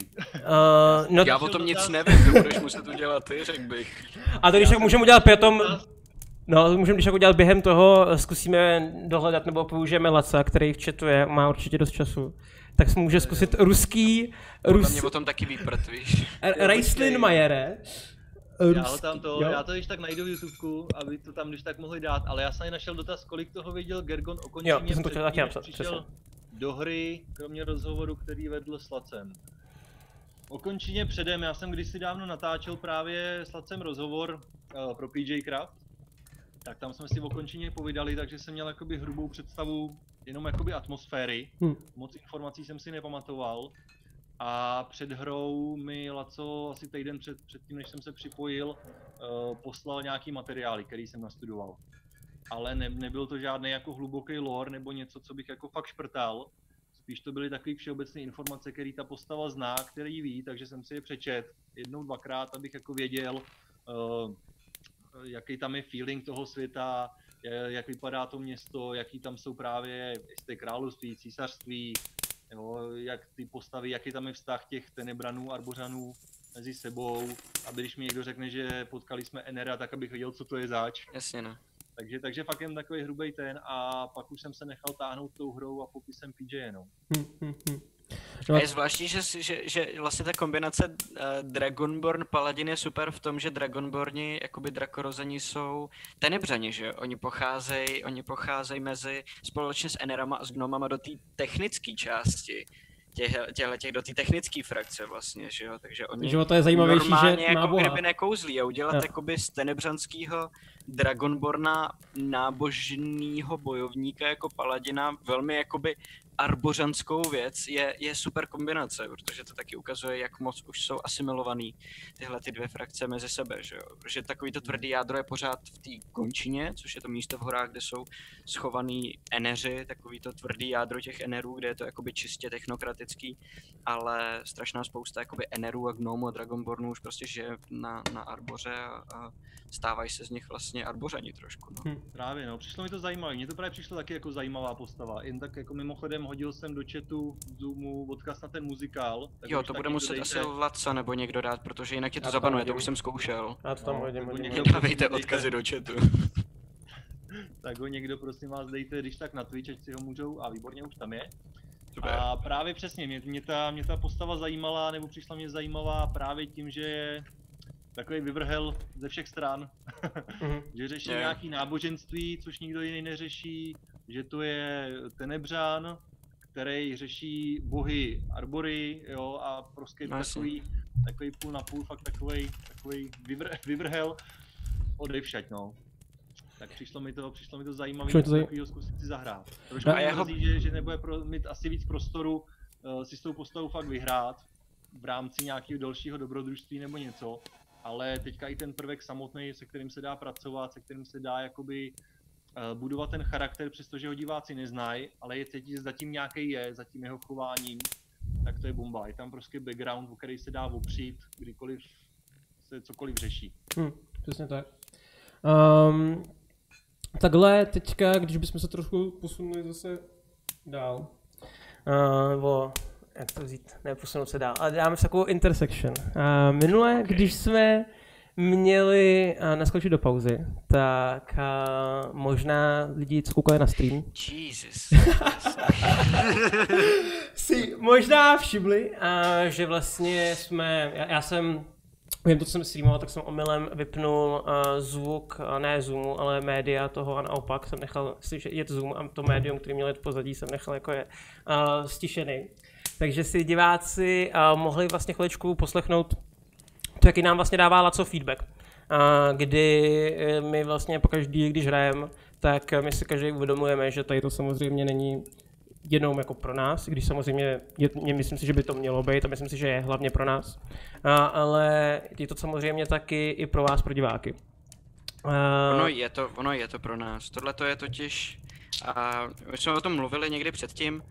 No, já o tom nic nevím, to budeš muset udělat ty, řekl bych. A to když tak můžeme udělat potom... No, můžeme když tak udělat během toho, zkusíme dohledat nebo použijeme Laca, který v chatu je, má určitě dost času. Tak může zkusit ruský... Mě o tom taky výprt, víš. Raistlin Mayere. Já to již tak najdu v YouTubeku, aby to tam když tak mohli dát, ale já jsem našel dotaz, kolik toho viděl Gergon okončeně předtím, než přišel do hry, kromě rozhovoru, který vedl s Lacem. Okončeně předem, já jsem kdysi dávno natáčel právě s Lacem rozhovor pro PJ Craft, tak tam jsme si okončeně povídali, takže jsem měl jakoby hrubou představu jenom jakoby atmosféry, moc informací jsem si nepamatoval. A před hrou mi Laco asi týden předtím, než jsem se připojil, poslal nějaký materiály, který jsem nastudoval. Ale nebyl to žádný jako hluboký lore nebo něco, co bych jako fakt šprtal. Spíš to byly takové všeobecné informace, které ta postava zná, který ví, takže jsem si je přečet jednou, dvakrát, abych jako věděl, jaký tam je feeling toho světa, jak vypadá to město, jaký tam jsou právě jestli království, císařství, jo, jak ty postavy, jaký tam je vztah těch Tenebranů, Arbořanů mezi sebou, aby když mi někdo řekne, že potkali jsme Enera, tak abych věděl, co to je zač. Jasně, no. Takže fakt jen takový hrubý ten a pak už jsem se nechal táhnout tou hrou a popisem PJ, no. A je zvláštní, že vlastně ta kombinace Dragonborn Paladin je super v tom, že Dragonborni, jakoby drakorození jsou Tenebřani, že jo? Oni pocházejí mezi společně s Enerama a s Gnomama do té technické části. Těch do té technické frakce vlastně, že jo, takže oni že to je zajímavější, normálně že jako boha. kdyby nekouzlí a udělat jakoby z tenebřanského Dragonborna nábožního bojovníka jako paladina velmi jakoby arbořanskou věc je super kombinace, protože to taky ukazuje, jak moc už jsou asimilovaný tyhle ty dvě frakce mezi sebe, že jo, protože takový to tvrdý jádro je pořád v té končině, což je to místo v horách, kde jsou schovaný eneři, takový to tvrdý jádro těch enerů, kde je to jakoby čistě technokratický, ale strašná spousta jakoby enerů a gnomů a dragonbornů už prostě žije na arboře a stávají se z nich vlastně arbořani trošku, no. Právě no, přišlo mi to zajímavé, mně to právě přišlo taky jako zajímavá postava, jen tak jako mimochodem hodil jsem do chatu Zoomu odkaz na ten muzikál. Jo, to bude muset asi Laca nebo někdo dát, protože jinak tě to zabanuje, to už jsem zkoušel. Já to tam hodím. Nedávejte odkazy do chatu. Tak ho někdo prosím vás dejte, když tak na Twitch, ať si ho můžou, a výborně už tam je. Super. A právě přesně, mě ta postava zajímala, nebo přišla mě zajímavá právě tím, že je takový vyvrhel ze všech stran, že řeší nějaký náboženství, což nikdo jiný neřeší, že to je Tenebřan, který řeší bohy Arbory, jo, a prostě takový půl na půl, fakt takový vyvrhel. odevšať, no. Tak přišlo mi to zajímavé, takovýho zkusit si zahrát. Trošku mě mrzí, že nebude mít asi víc prostoru si s tou postavou fakt vyhrát v rámci nějakého dalšího dobrodružství nebo něco, ale teďka i ten prvek samotný, se kterým se dá pracovat, se kterým se dá jakoby budovat ten charakter, přestože ho diváci neznají, ale je cítit, že zatím nějaký je, za tím jeho chováním, tak to je bomba. Je tam prostě background, o který se dá opřít, kdykoliv se cokoliv řeší. Přesně tak. Takhle teďka, když bychom se trošku posunuli zase dál, nebo jak to vzít, ne posunout se dál, ale dáme takovou intersection. Minule, když jsme měli naskočit do pauzy, tak možná lidi, co koukali na stream, si možná všimli, že vlastně já jsem během toho, co jsem streamoval, tak jsem omylem vypnul zvuk, ne Zoomu, ale média toho a naopak jsem nechal jet Zoom a to médium, který měl jet pozadí, jsem nechal jako je stišený. Takže si diváci mohli vlastně chviličku poslechnout to, jaký nám vlastně dává Laco feedback. Kdy my vlastně pokaždý, když hrajeme, tak my si každý uvědomujeme, že tady to samozřejmě není jenom jako pro nás, když samozřejmě myslím si, že by to mělo být a myslím si, že je hlavně pro nás, ale je to samozřejmě taky i pro vás, pro diváky. Ono je to pro nás. Tohle to je totiž, my jsme o tom mluvili někdy předtím,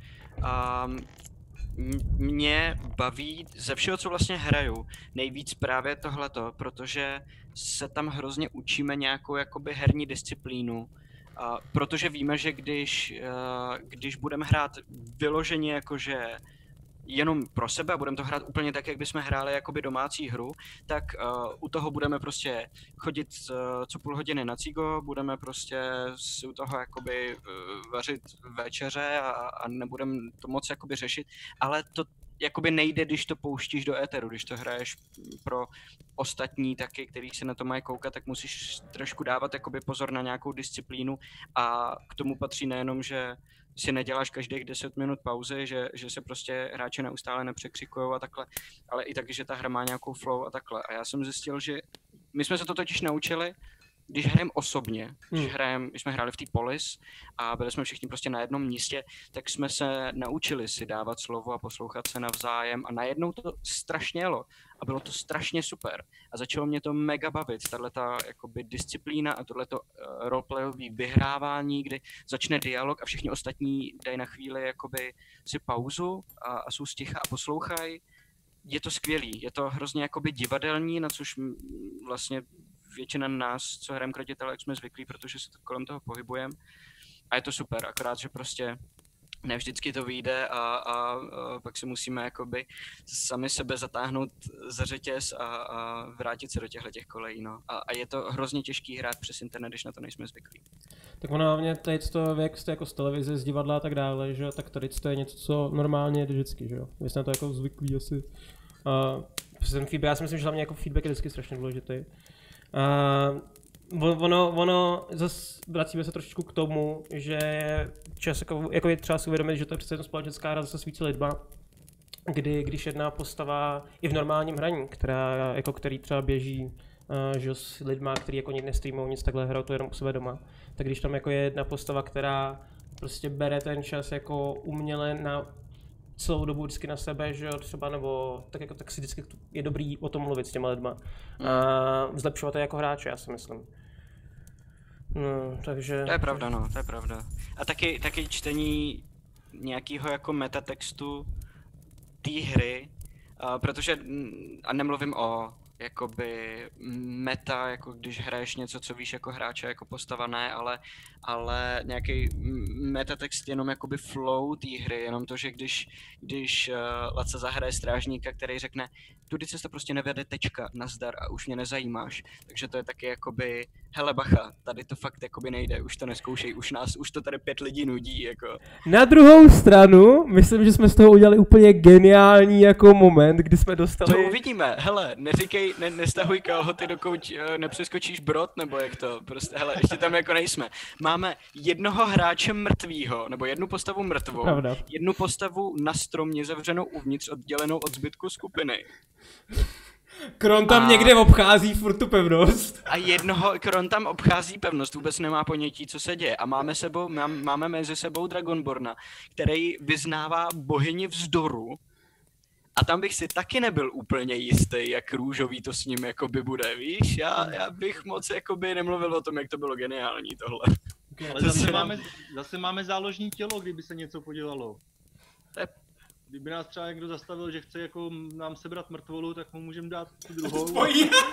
mě baví ze všeho, co vlastně hraju, nejvíc právě tohleto, protože se tam hrozně učíme nějakou jakoby herní disciplínu. Protože víme, že když budeme hrát vyloženě jakože jenom pro sebe a budeme to hrát úplně tak, jak bychom hráli jakoby domácí hru, tak u toho budeme prostě chodit co půl hodiny na Cigo, budeme prostě si u toho jakoby vařit večeře a nebudeme to moc jakoby řešit, ale to jakoby nejde, když to pouštíš do éteru, když to hraješ pro ostatní taky, kteří se na to mají koukat, tak musíš trošku dávat jakoby pozor na nějakou disciplínu a k tomu patří nejenom, že si neděláš každých 10 minut pauzy, že se prostě hráči neustále nepřekřikujou a takhle, ale i taky, že ta hra má nějakou flow a takhle. A já jsem zjistil, že my jsme se to totiž naučili, když hrajeme osobně, když jsme hráli v té Polis a byli jsme všichni prostě na jednom místě, tak jsme se naučili si dávat slovo a poslouchat se navzájem a najednou to strašně jelo a bylo to strašně super a začalo mě to mega bavit, tato jakoby disciplína a tohleto roleplayový vyhrávání, kdy začne dialog a všichni ostatní dají na chvíli jakoby si pauzu a jsou sticha a poslouchají. Je to skvělý, je to hrozně jakoby divadelní, na což vlastně většina nás, co hrajeme krotitele, jak jsme zvyklí, protože se kolem toho pohybujeme. A je to super, akorát, že prostě ne vždycky to vyjde a pak si musíme jakoby sami sebe zatáhnout za řetěz a vrátit se do těch kolejí. No. A je to hrozně těžký hrát přes internet, když na to nejsme zvyklí. Tak ono hlavně tady to, jak jste jako z televize, z divadla a tak dále, že tak tady to je něco, co normálně jde vždycky, že jo. Vy jste na to jako zvyklí asi. Já si myslím, že hlavně jako feedback je vždycky strašně důležitý. Ono zase vracíme se trošičku k tomu, že čas jako je třeba si uvědomit, že to je přece společenská hra zase s více lidma, když jedna postava i v normálním hraní, který třeba běží že s lidma, který jako nikdy nestreamou, nic takhle hrajou to jenom u sebe doma, tak když tam jako je jedna postava, která prostě bere ten čas jako uměle na celou dobu vždycky na sebe, že jo, třeba, nebo tak si vždycky je dobrý o tom mluvit s těma lidma a zlepšovat je jako hráče, já si myslím. No, takže... To je pravda, no, to je pravda. A taky čtení nějakého jako metatextu té hry, protože, a nemluvím o jakoby meta, jako když hraješ něco, co víš jako hráče, jako postava, ne, ale nějaký metatext jenom jakoby flow té hry, jenom to, že když Laca zahraje strážníka, který řekne, tudy cesta prostě nevede, tečka, nazdar a už mě nezajímáš, takže to je taky jakoby, hele bacha, tady to fakt jakoby nejde, už to neskoušej, už to tady 5 lidí nudí, jako. Na druhou stranu, myslím, že jsme z toho udělali úplně geniální jako moment, kdy jsme dostali... To uvidíme, hele, neříkej, nestahuj kalhoty, dokud nepřeskočíš brod, nebo jak to, prostě, hele, ještě tam jako nejsme. Máme jednoho hráče mrtvýho, nebo jednu postavu mrtvou, pravda. Jednu postavu na stromě zavřenou uvnitř, oddělenou od zbytku skupiny. Kron tam někde obchází furt tu pevnost. A Kron tam obchází pevnost, vůbec nemá ponětí, co se děje. A máme mezi sebou Dragonborna, který vyznává bohyni vzdoru. A tam bych si taky nebyl úplně jistý, jak růžový to s ním jakoby bude, víš? Já bych moc jakoby nemluvil o tom, jak to bylo geniální tohle. Ale zase máme záložní tělo, kdyby se něco podělalo. To je... Kdyby nás třeba někdo zastavil, že chce jako nám sebrat mrtvolu, tak mu můžeme dát tu druhou.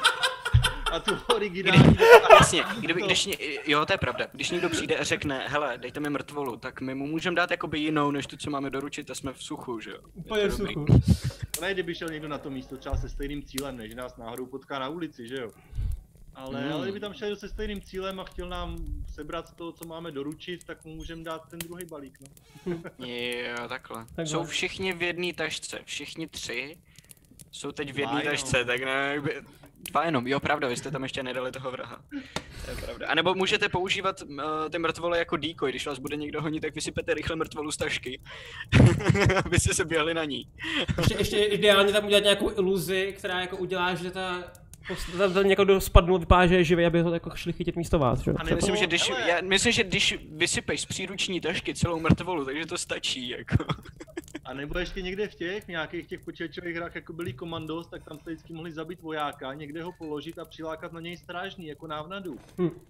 A tu originální. Jasně, jo, to je pravda. Když někdo přijde a řekne, hele, dejte mi mrtvolu, tak my mu můžeme dát jakoby jinou, než tu, co máme doručit, a jsme v suchu, že jo? Úplně v suchu. Ne, kdyby šel někdo na to místo třeba se stejným cílem, než nás náhodou potká na ulici, že jo? Ale kdyby tam šel se stejným cílem a chtěl nám sebrat to, co máme doručit, tak mu můžeme dát ten druhý balík, no. Jo, takhle. Jsou všichni v jedné tašce, všichni 3 jsou teď v jedné tašce, tak ne, 2 jenom, jo, pravda, vy jste tam ještě nedali toho vraha. To je pravda. A nebo můžete používat ty mrtvoly jako decoy, když vás bude někdo honit, tak vysypete rychle mrtvolu z tašky, abyste se běhli na ní. ještě ideálně tam udělat nějakou iluzi, která jako udělá, že tam někdo spadnul, vypadá, že je živý, aby ho jako šli chytit místo vás, že? A myslím, že když vysypeš z příruční tašky celou mrtvolu, takže to stačí, jako. A nebo ještě někde v nějakých těch počítačových hrách, jako byli Commandos, tak tam jste vždycky mohli zabít vojáka, někde ho položit a přilákat na něj strážný, jako návnadu.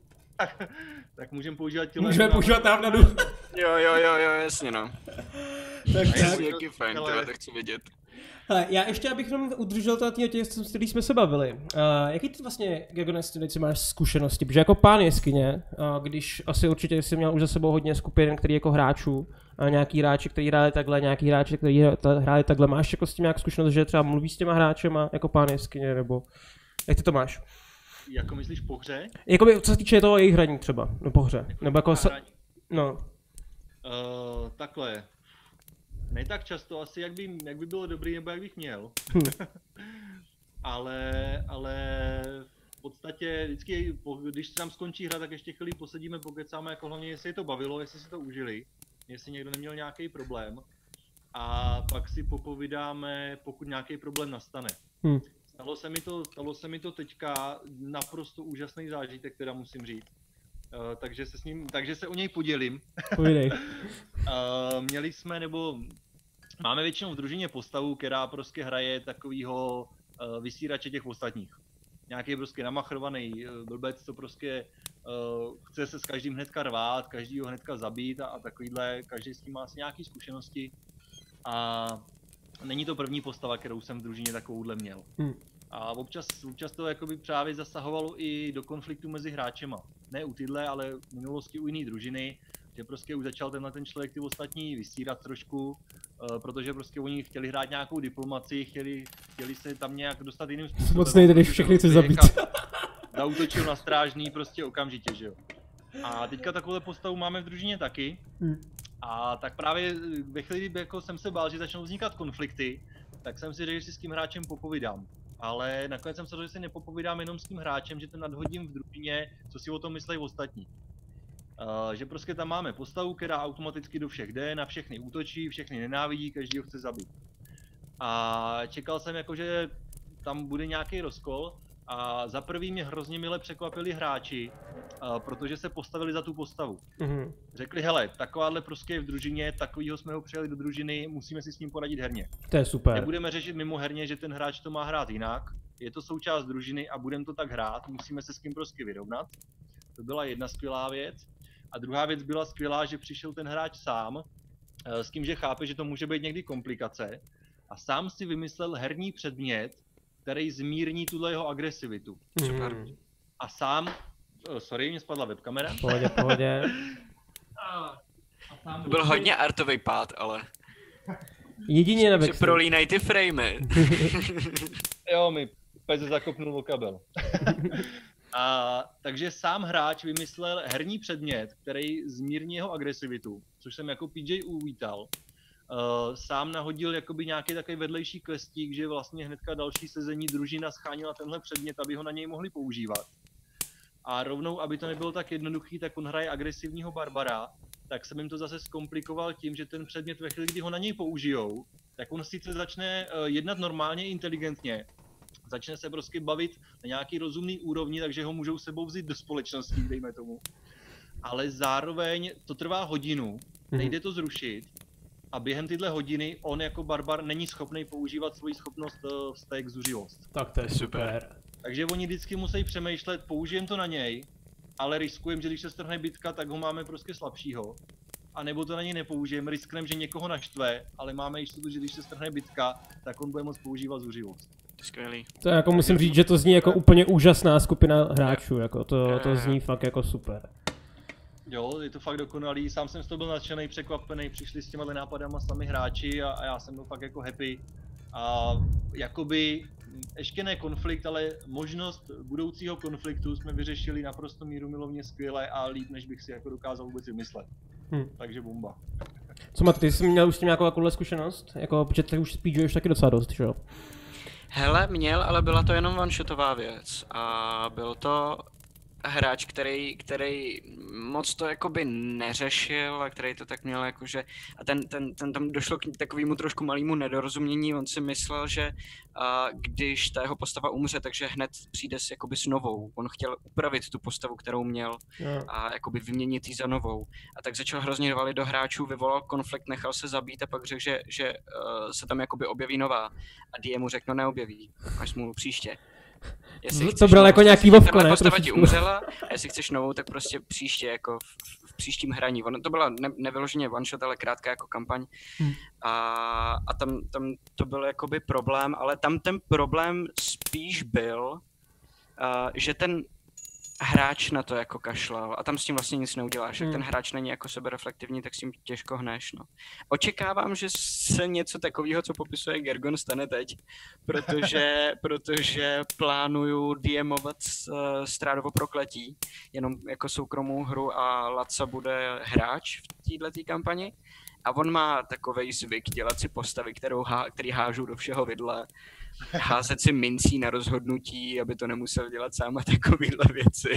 Tak můžeme používat tělo. Můžeme používat návnadu. Jo, jasně no. Tak jaký fajn, to chci vidět. Hele, já ještě abych jenom udržel těch, s kterých jsme se bavili. Jaký ty vlastně, Gegonesti, máš zkušenosti? Protože jako pán jeskyně, když asi určitě jsi měl už za sebou hodně skupin, který jako hráčů, a nějaký hráči, kteří hráli takhle, nějaký hráči, kteří hráli takhle, máš jako s tím nějak zkušenost, že třeba mluvíš s těma hráčema jako pán jeskyně, nebo jak ty to máš? Jako myslíš po hře? Jakoby, co se týče toho jejich hraní třeba, no po hře, nebo jako no. Takhle. Ne tak často asi, jak by bylo dobrý, nebo jak bych měl. ale v podstatě vždycky, když se nám skončí hra, tak ještě chvíli posedíme, pokecáme, jako hlavně jestli je to bavilo, jestli si to užili, jestli někdo neměl nějaký problém. A pak si popovídáme, pokud nějaký problém nastane. Stalo se mi to teďka naprosto úžasný zážitek, teda musím říct. Takže se o něj podělím. Máme většinou v družině postavu, která prostě hraje takovýho vysírače těch ostatních. Nějaký prostě namachrovaný blbec, co prostě chce se s každým hnedka rvát, každýho hnedka zabít a takovýhle, každý s tím má asi nějaký zkušenosti. A není to první postava, kterou jsem v družině takovouhle měl. A občas to jakoby právě zasahovalo i do konfliktu mezi hráčema. Ne u tyhle, ale v minulosti u jiný družiny, že prostě už začal ten člověk ty ostatní vysírat trošku, protože prostě oni chtěli hrát nějakou diplomaci, chtěli se tam nějak dostat jiným způsobem. Moc nejde, když všechny chce zabít. Zautočil na strážný prostě okamžitě, že jo. A teďka takovou postavu máme v družině taky. A tak právě ve chvíli, jako jsem se bál, že začnou vznikat konflikty, tak jsem si řekl, že si s tím hráčem popovídám. Ale nakonec jsem se řekl, že si nepopovídám jenom s tím hráčem, že ten nadhodím v družině, co si o tom myslejí ostatní. Že prostě tam máme postavu, která automaticky do všech jde, na všechny útočí, všechny nenávidí, každý ho chce zabít. A čekal jsem jako, že tam bude nějaký rozkol a za prvý mě hrozně mile překvapili hráči, protože se postavili za tu postavu. Řekli, hele, takováhle prostě je v družině, takovýho jsme ho přijali do družiny, musíme si s ním poradit herně. To je super. Nebudeme řešit mimo herně, že ten hráč to má hrát jinak, je to součást družiny a budeme to tak hrát, musíme se s tím prostě vyrovnat. To byla jedna skvělá věc. A druhá věc byla skvělá, že přišel ten hráč sám, s tím, že chápe, že to může být někdy komplikace, a sám si vymyslel herní předmět, který zmírní tuhle jeho agresivitu. Super. A sám, sorry, mě spadla webkamera. Pohodě. To byl hodně artový pád, ale... Jedině na Backstreet. Prolínají ty framey. Jo, mi pes zakopnul o kabel. Takže sám hráč vymyslel herní předmět, který zmírní jeho agresivitu, což jsem jako PJ uvítal. Sám nahodil jakoby nějaký takový vedlejší questík, že vlastně hnedka další sezení družina schánila tenhle předmět, aby ho na něj mohli používat. A rovnou, aby to nebylo tak jednoduchý, tak on hraje agresivního barbara, tak jsem jim to zase zkomplikoval tím, že ten předmět ve chvíli, kdy ho na něj použijou, tak on sice začne jednat normálně, inteligentně, začne se prostě bavit na nějaký rozumný úrovni, takže ho můžou sebou vzít do společnosti, dejme tomu. Ale zároveň to trvá hodinu, nejde to zrušit a během tyhle hodiny on jako barbar není schopný používat svoji schopnost vztek zuřivost. Tak to je super. Takže oni vždycky musí přemýšlet, použijem to na něj, ale riskujeme, že když se strhne bitka, tak ho máme prostě slabšího. A nebo to na něj nepoužijeme, riskneme, že někoho naštve, ale máme jistotu, že když se strhne bitka, tak on bude moct používat zuřivost. Skvělý. To jako musím říct, že to zní jako úplně úžasná skupina hráčů, jako to zní fakt jako super. Jo, je to fakt dokonalý, sám jsem z toho byl nadšený, překvapený, přišli s těma nápadama sami hráči a já jsem byl fakt jako happy. A jakoby, ještě ne konflikt, ale možnost budoucího konfliktu jsme vyřešili naprosto mírumilovně skvěle a líp, než bych si jako dokázal vůbec vymyslet. Takže bomba. Co Mat, ty jsi měl už s tím nějakou takovouhle zkušenost? Jako, protože ty už speeduješ taky docela dost, že jo? Hele, měl, ale byla to jenom one-shotová věc a byl to hráč, který moc to jakoby neřešil a který to tak měl jakože a ten tam došlo k takovému trošku malému nedorozumění, on si myslel, že když ta jeho postava umře, takže hned přijde jakoby s novou, on chtěl upravit tu postavu, kterou měl a jakoby vyměnit ji za novou a tak začal hrozně valit do hráčů, vyvolal konflikt, nechal se zabít a pak řekl, že se tam jakoby objeví nová a DM mu řekl, no neobjeví, máš smůlu příště. To bylo jako nějaký Vovko, ne? Postava ti umřela a jestli chceš novou, tak prostě příště, jako v příštím hraní. To byla nevyloženě one shot, ale krátká jako kampaň. A tam to byl jakoby problém, ale tam ten problém spíš byl, že ten hráč na to jako kašlal a tam s tím vlastně nic neuděláš. Jak ten hráč není jako sebereflektivní, tak s tím těžko hneš, no. Očekávám, že se něco takového, co popisuje Gergon, stane teď, protože plánuju DMovat Strádovo prokletí, jenom jako soukromou hru a Laca bude hráč v této kampani. A on má takovej zvyk dělat si postavy, který hážou do všeho vidle, házet si mincí na rozhodnutí, aby to nemusel dělat sám a takovýhle věci.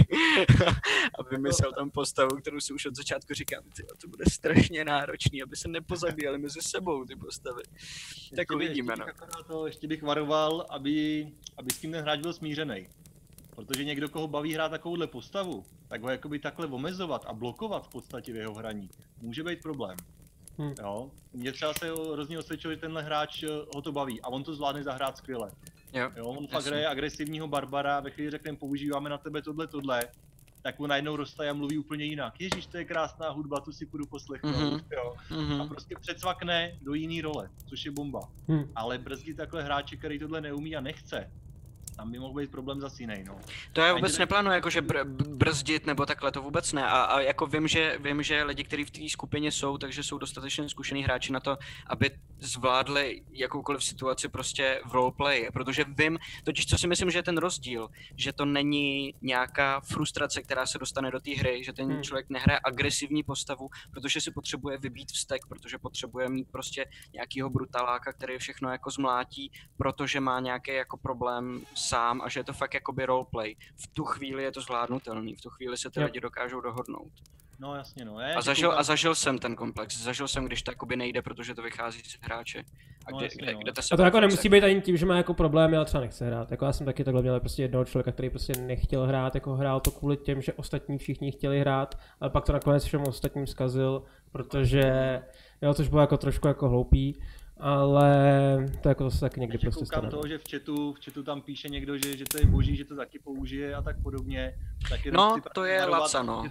A vymyslel tam postavu, kterou si už od začátku říkám, to bude strašně náročný, aby se nepozabíjali mezi sebou ty postavy. Tak uvidíme, no. Ještě bych varoval, aby s tím ten hráč byl smířený. Protože někdo, koho baví hrát takovouhle postavu, tak ho jakoby takhle omezovat a blokovat v podstatě v jeho hraní, může být problém. Jo, mně třeba se hrozně osvědčilo, že tenhle hráč ho to baví a on to zvládne zahrát skvěle. Jo, on fakt hraje agresivního barbara, ve chvíli řekneme používáme na tebe tohle, tak on najednou roztaje a mluví úplně jinak. Ježíš, to je krásná hudba, tu si půjdu poslechnout, jo. A prostě předsvakne do jiný role, což je bomba. Ale brzdit takhle hráče, který tohle neumí a nechce, tam by mohl být problém zas jiný, no. To já vůbec neplánuji jakože brzdit nebo takhle, to vůbec ne. A jako vím, že lidi, kteří v té skupině jsou, takže jsou dostatečně zkušený hráči na to, aby zvládli jakoukoliv situaci prostě v roleplay. Protože vím, totiž co si myslím, že je ten rozdíl, že to není nějaká frustrace, která se dostane do té hry, že ten člověk nehraje agresivní postavu, protože si potřebuje vybít vztek, protože potřebuje mít prostě nějakýho brutaláka, který všechno jako zmlátí, protože má nějaký jako problém sám a že je to fakt jakoby roleplay. V tu chvíli je to zvládnutelný, v tu chvíli se ty lidi dokážou dohodnout. No jasně, no. A zažil jsem ten komplex, zažil jsem, když to jakoby nejde, protože to vychází z hráče. A a to jako nemusí být ani tím, že má jako problém, ale třeba nechce hrát. Jako já jsem taky takhle měl prostě jednoho člověka, který prostě nechtěl hrát, jako hrál to kvůli těm, že ostatní všichni chtěli hrát, ale pak to nakonec všem ostatním zkazil, protože jo, což bylo jako trošku jako hloupý. Ale to jako zase taky někdy prostě stane. Koukám toho, že v chatu tam píše někdo, že to je boží, že to taky použije a tak podobně. Tak no, to je Laca, no.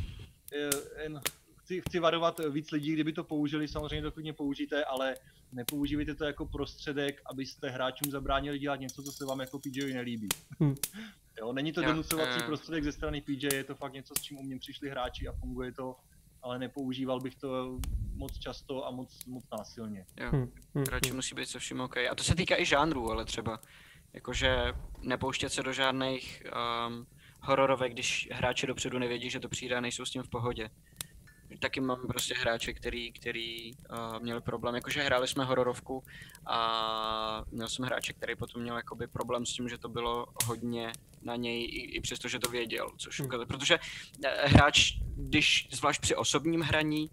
Chci varovat víc lidí, kdyby to použili, samozřejmě to klidně použijte, ale nepoužívejte to jako prostředek, abyste hráčům zabránili dělat něco, co se vám jako PJ nelíbí. Jo, není to donucovací prostředek ze strany PJ, je to fakt něco, s čím u mě přišli hráči a funguje to, ale nepoužíval bych to moc často a moc násilně. Jo, hráči musí být se vším OK. A to se týká i žánrů, ale třeba jakože nepouštět se do žádných hororovek, když hráči dopředu nevědí, že to přijde a nejsou s tím v pohodě. Taky mám prostě hráče, který měli problém, jakože hráli jsme hororovku a měl jsem hráče, který potom měl jakoby problém s tím, že to bylo hodně na něj, i přesto, že to věděl, což protože hráč, když zvlášť při osobním hraní,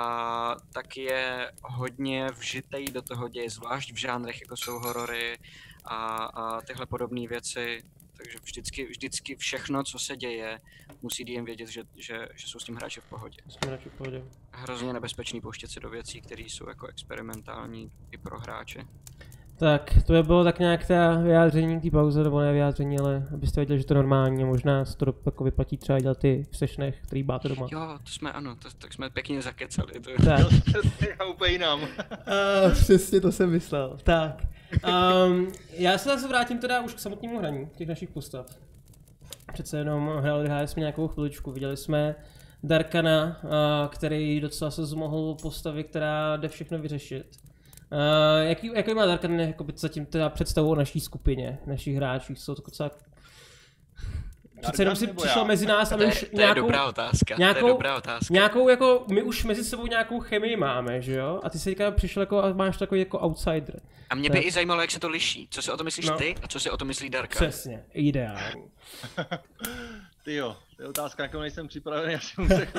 tak je hodně vžitej do toho děje, zvlášť v žánrech, jako jsou horory a tyhle podobné věci. Takže vždycky všechno, co se děje, musí DM vědět, že jsou s tím hráči v pohodě. Hrozně nebezpečný pouštět se do věcí, které jsou jako experimentální i pro hráče. Tak, to by bylo tak nějak ta vyjádření té pauze, nebo ne vyjádření, ale abyste věděli, že to normálně, možná se to jako vyplatí třeba dělat ty v sessionech, který máte doma. Jo, to jsme, ano, tak jsme pěkně zakecali. Tak. Já úplně jinam. Přesně to jsem myslel. Tak. Já se zase vrátím teda už k samotnému hraní těch našich postav. Přece jenom hráli jsme nějakou chviličku, viděli jsme Darkana, který docela se zmohl postavy, která jde všechno vyřešit. Jaký má Darkan zatím teda představu o naší skupině, našich hráčích, jsou to docela... Přece jenom si přišel mezi nás a my už nějakou... To je dobrá otázka, nějakou jako, my už mezi sebou nějakou chemii máme, že jo? A ty se teďka přišel jako a máš takový jako outsider. A mě by i zajímalo, jak se to liší. Co si o tom myslíš ty a co si o tom myslí Darkan? Přesně, ideální. Tyjo, to je otázka, jakou nejsem připravený, já si musím...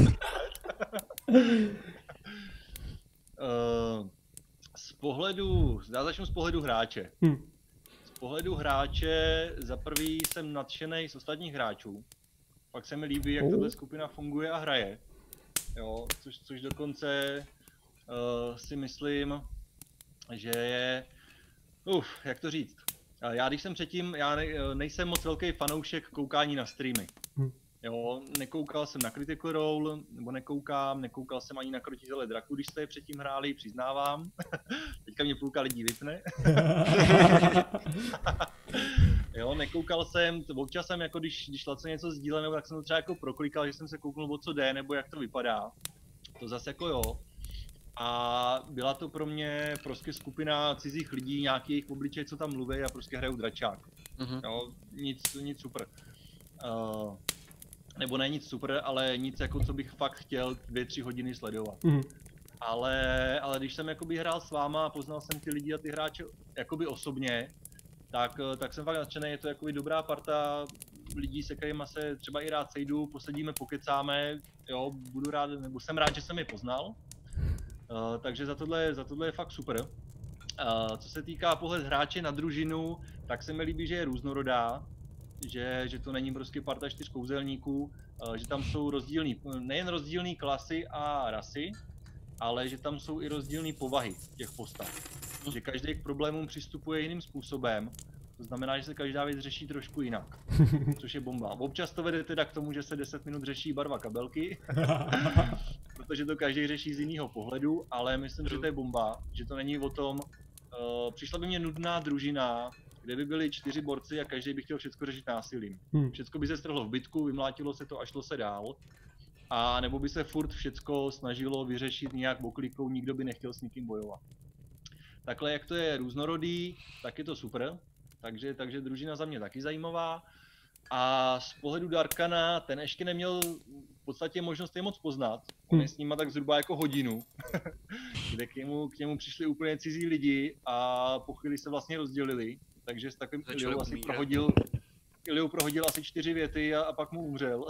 Já začnu z pohledu hráče. Z pohledu hráče za prvý jsem nadšenej z ostatních hráčů. Pak se mi líbí, jak tato skupina funguje a hraje. Jo, což dokonce si myslím, že je... jak to říct? Já když jsem předtím, nejsem moc velký fanoušek koukání na streamy. Jo, nekoukal jsem na Critical Role, nebo nekoukal jsem ani na Krotitele Draku, když jste je předtím hráli, přiznávám. Teďka mě půlka lidí vypne. Jo, nekoukal jsem, občas jsem jako když Laco něco sdílel, nebo tak jsem to třeba jako proklikal, že jsem se kouknul o co jde, nebo jak to vypadá. To zase jako jo. A byla to pro mě prostě skupina cizích lidí, nějaký jejich obličej, co tam mluví a prostě hrajou dračák. Jo, nic super. Nebo ne nic super, ale nic jako co bych fakt chtěl 2-3 hodiny sledovat. Ale když jsem jakoby hrál s váma a poznal jsem ty lidi a ty hráče jakoby osobně, tak jsem fakt nadšený, je to jakoby dobrá parta lidí, se kterýma se třeba i rád sejdu, posedíme, pokecáme, jo, budu rád, nebo jsem rád, že jsem je poznal. Takže za tohle je fakt super. Co se týká pohled hráče na družinu, tak se mi líbí, že je různorodá. Že to není prostě parta 4 kouzelníků, že tam jsou nejen rozdílné klasy a rasy, ale že tam jsou i rozdílné povahy těch postav. Že každý k problémům přistupuje jiným způsobem, to znamená, že se každá věc řeší trošku jinak, což je bomba. Občas to vede teda k tomu, že se 10 minut řeší barva kabelky, protože to každý řeší z jiného pohledu, ale myslím, že to je bomba, že to není o tom, přišla by mě nudná družina, kde by byli 4 borci a každý by chtěl všechno řešit násilím. Všecko by se strhlo v bitku, vymlátilo se to a šlo se dál. A nebo by se furt všecko snažilo vyřešit nějak oklikou, nikdo by nechtěl s nikým bojovat. Takhle jak to je různorodý, tak je to super. Takže družina za mě taky zajímavá. A z pohledu Darkana, ten ještě neměl v podstatě možnost je moc poznat. On je s nima tak zhruba jako hodinu, kde k němu přišli úplně cizí lidi a po chvíli se vlastně rozdělili. Takže s takovým Iliou prohodil asi 4 věty a pak mu umřel.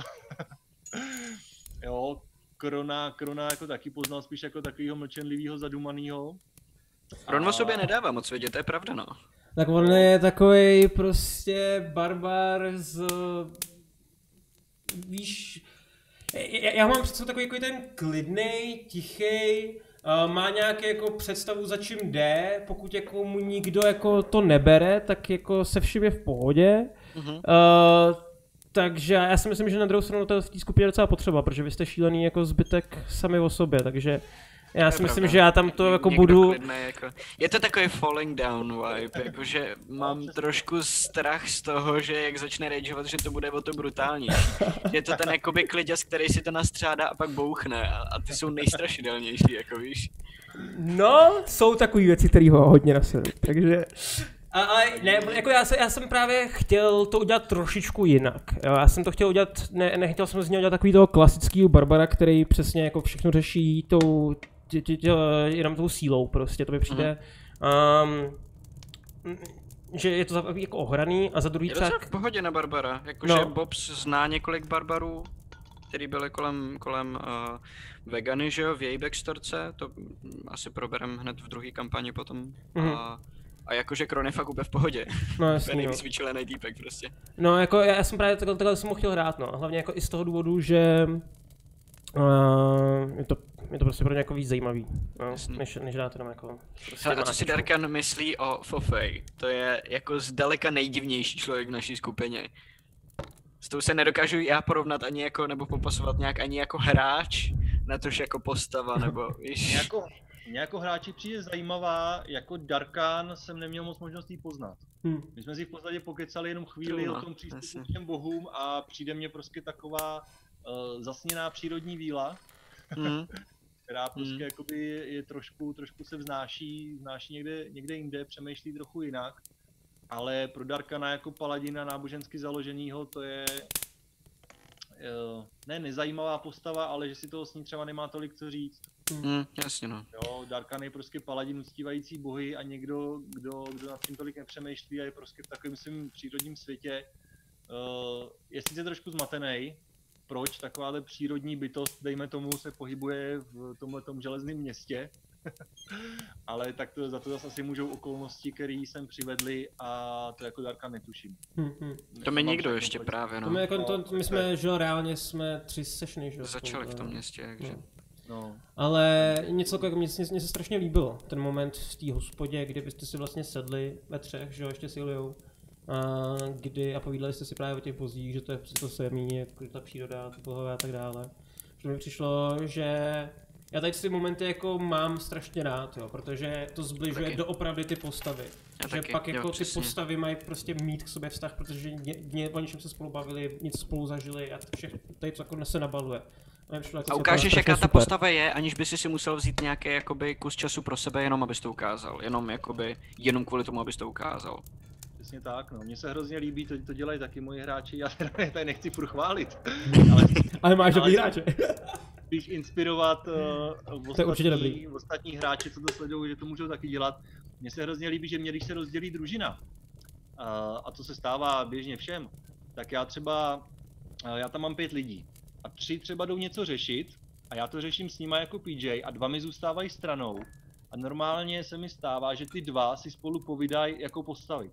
Jo, Krona jako taky poznal spíš jako takovýho mlčenlivýho, zadumanýho. Kron o sobě nedává moc vědět, to je pravda no. Tak on je takovej prostě barbar z... Víš... Já mám přece takový ten klidnej, tichý, má nějaký jako představu, za čím jde, pokud jako mu nikdo jako to nebere, tak jako se vším je v pohodě. Takže já si myslím, že na druhou stranu to v té skupině je docela potřeba, protože vy jste šílený jako zbytek sami o sobě, takže já si myslím, že já tam to jako budu... Klidnej, jako... Je to takový falling down vibe, jakože mám trošku strach z toho, že jak začne rageovat, že to bude o to brutální. Je to ten jakoby kliděs, který si to nastřádá a pak bouchne a ty jsou nejstrašidelnější, jako víš. No, jsou takový věci, které ho hodně nasilí, takže... Ale ne, jako já jsem právě chtěl to udělat trošičku jinak. Jo, já jsem to chtěl udělat, nechtěl jsem z něho udělat takový toho klasického barbara, který přesně jako všechno řeší jenom tou sílou prostě, to mi přijde. Že je to jako ohraný a za druhý je docela v pohodě na barbara, jakože Bobs zná několik barbarů, který byli kolem Vegany, že jo, v její backstorce, to asi proberem hned v druhé kampani potom. A jakože Kron je fakt úplně v pohodě. No To je jasný, no. nejvíc vyčilený týpek prostě. No jako já jsem právě takhle jsem ho chtěl hrát, no. Hlavně jako i z toho důvodu, že je to prostě pro ně jako víc zajímavý, no, než dát jenom jako prostě A co si Darkan myslí o Fofej? To je jako zdaleka nejdivnější člověk v naší skupině. S tou se nedokážu já porovnat ani jako, nebo popasovat nějak ani jako hráč, natož jako postava, nebo víš. Mě jako hráči přijde zajímavá, jako Darkan jsem neměl moc možností poznat. My jsme si v podstatě pokecali jenom chvíli o tom přístupu k těm bohům a přijde mně prostě taková zasněná přírodní víla, která prostě jakoby je trošku se vznáší někde jinde, přemýšlí trochu jinak. Ale pro Darkana jako paladina nábožensky založenýho to je ne nezajímavá postava, ale že si toho s ní třeba nemá tolik co říct. Jasně no. Jo, Darkan je prostě paladin uctívající bohy a někdo, kdo nad tím tolik nepřemýšlí a je prostě v takovém svém přírodním světě. Je sice trošku zmatený, proč takováhle přírodní bytost, dejme tomu, se pohybuje v tomhletom železném městě. Ale tak za to zase asi můžou okolnosti, které jsem přivedli a to jako Darkan netuším. To mi nikdo ještě právě, no. My jsme, že reálně jsme 3 sessiony, že? Začali v tom městě, takže. No. Ale mně se strašně líbilo, ten moment v té hospodě, kdy byste si vlastně sedli ve 3, že jo, ještě s Iliou. A povídali jste si právě o těch vozích, že to je to semí, jako ta příroda, ty bohové a tak dále. Že mi přišlo, že já tady ty momenty jako mám strašně rád, jo, protože to zbližuje doopravdy ty postavy. Že pak jako ty postavy mají prostě mít k sobě vztah, protože o něčem se spolu bavili, něco spolu zažili a všechno tady to jako se nabaluje. A ukážeš, jaká ta postava je, aniž by si musel vzít nějaký jakoby kus času pro sebe, jenom abys to ukázal. Jenom kvůli tomu, abys to ukázal. Přesně tak, no. Mně se hrozně líbí, to dělají taky moji hráči, já tady nechci furt chválit. Ale máš dobrý hráče. Spíš inspirovat ostatní hráče, co to sledují, že to můžou taky dělat. Mně se hrozně líbí, že když se rozdělí družina, a to se stává běžně všem, tak já tam mám 5 lidí. A 3 třeba jdou něco řešit a já to řeším s nima jako PJ a 2 mi zůstávají stranou. A normálně se mi stává, že ty 2 si spolu povídají jako postavy.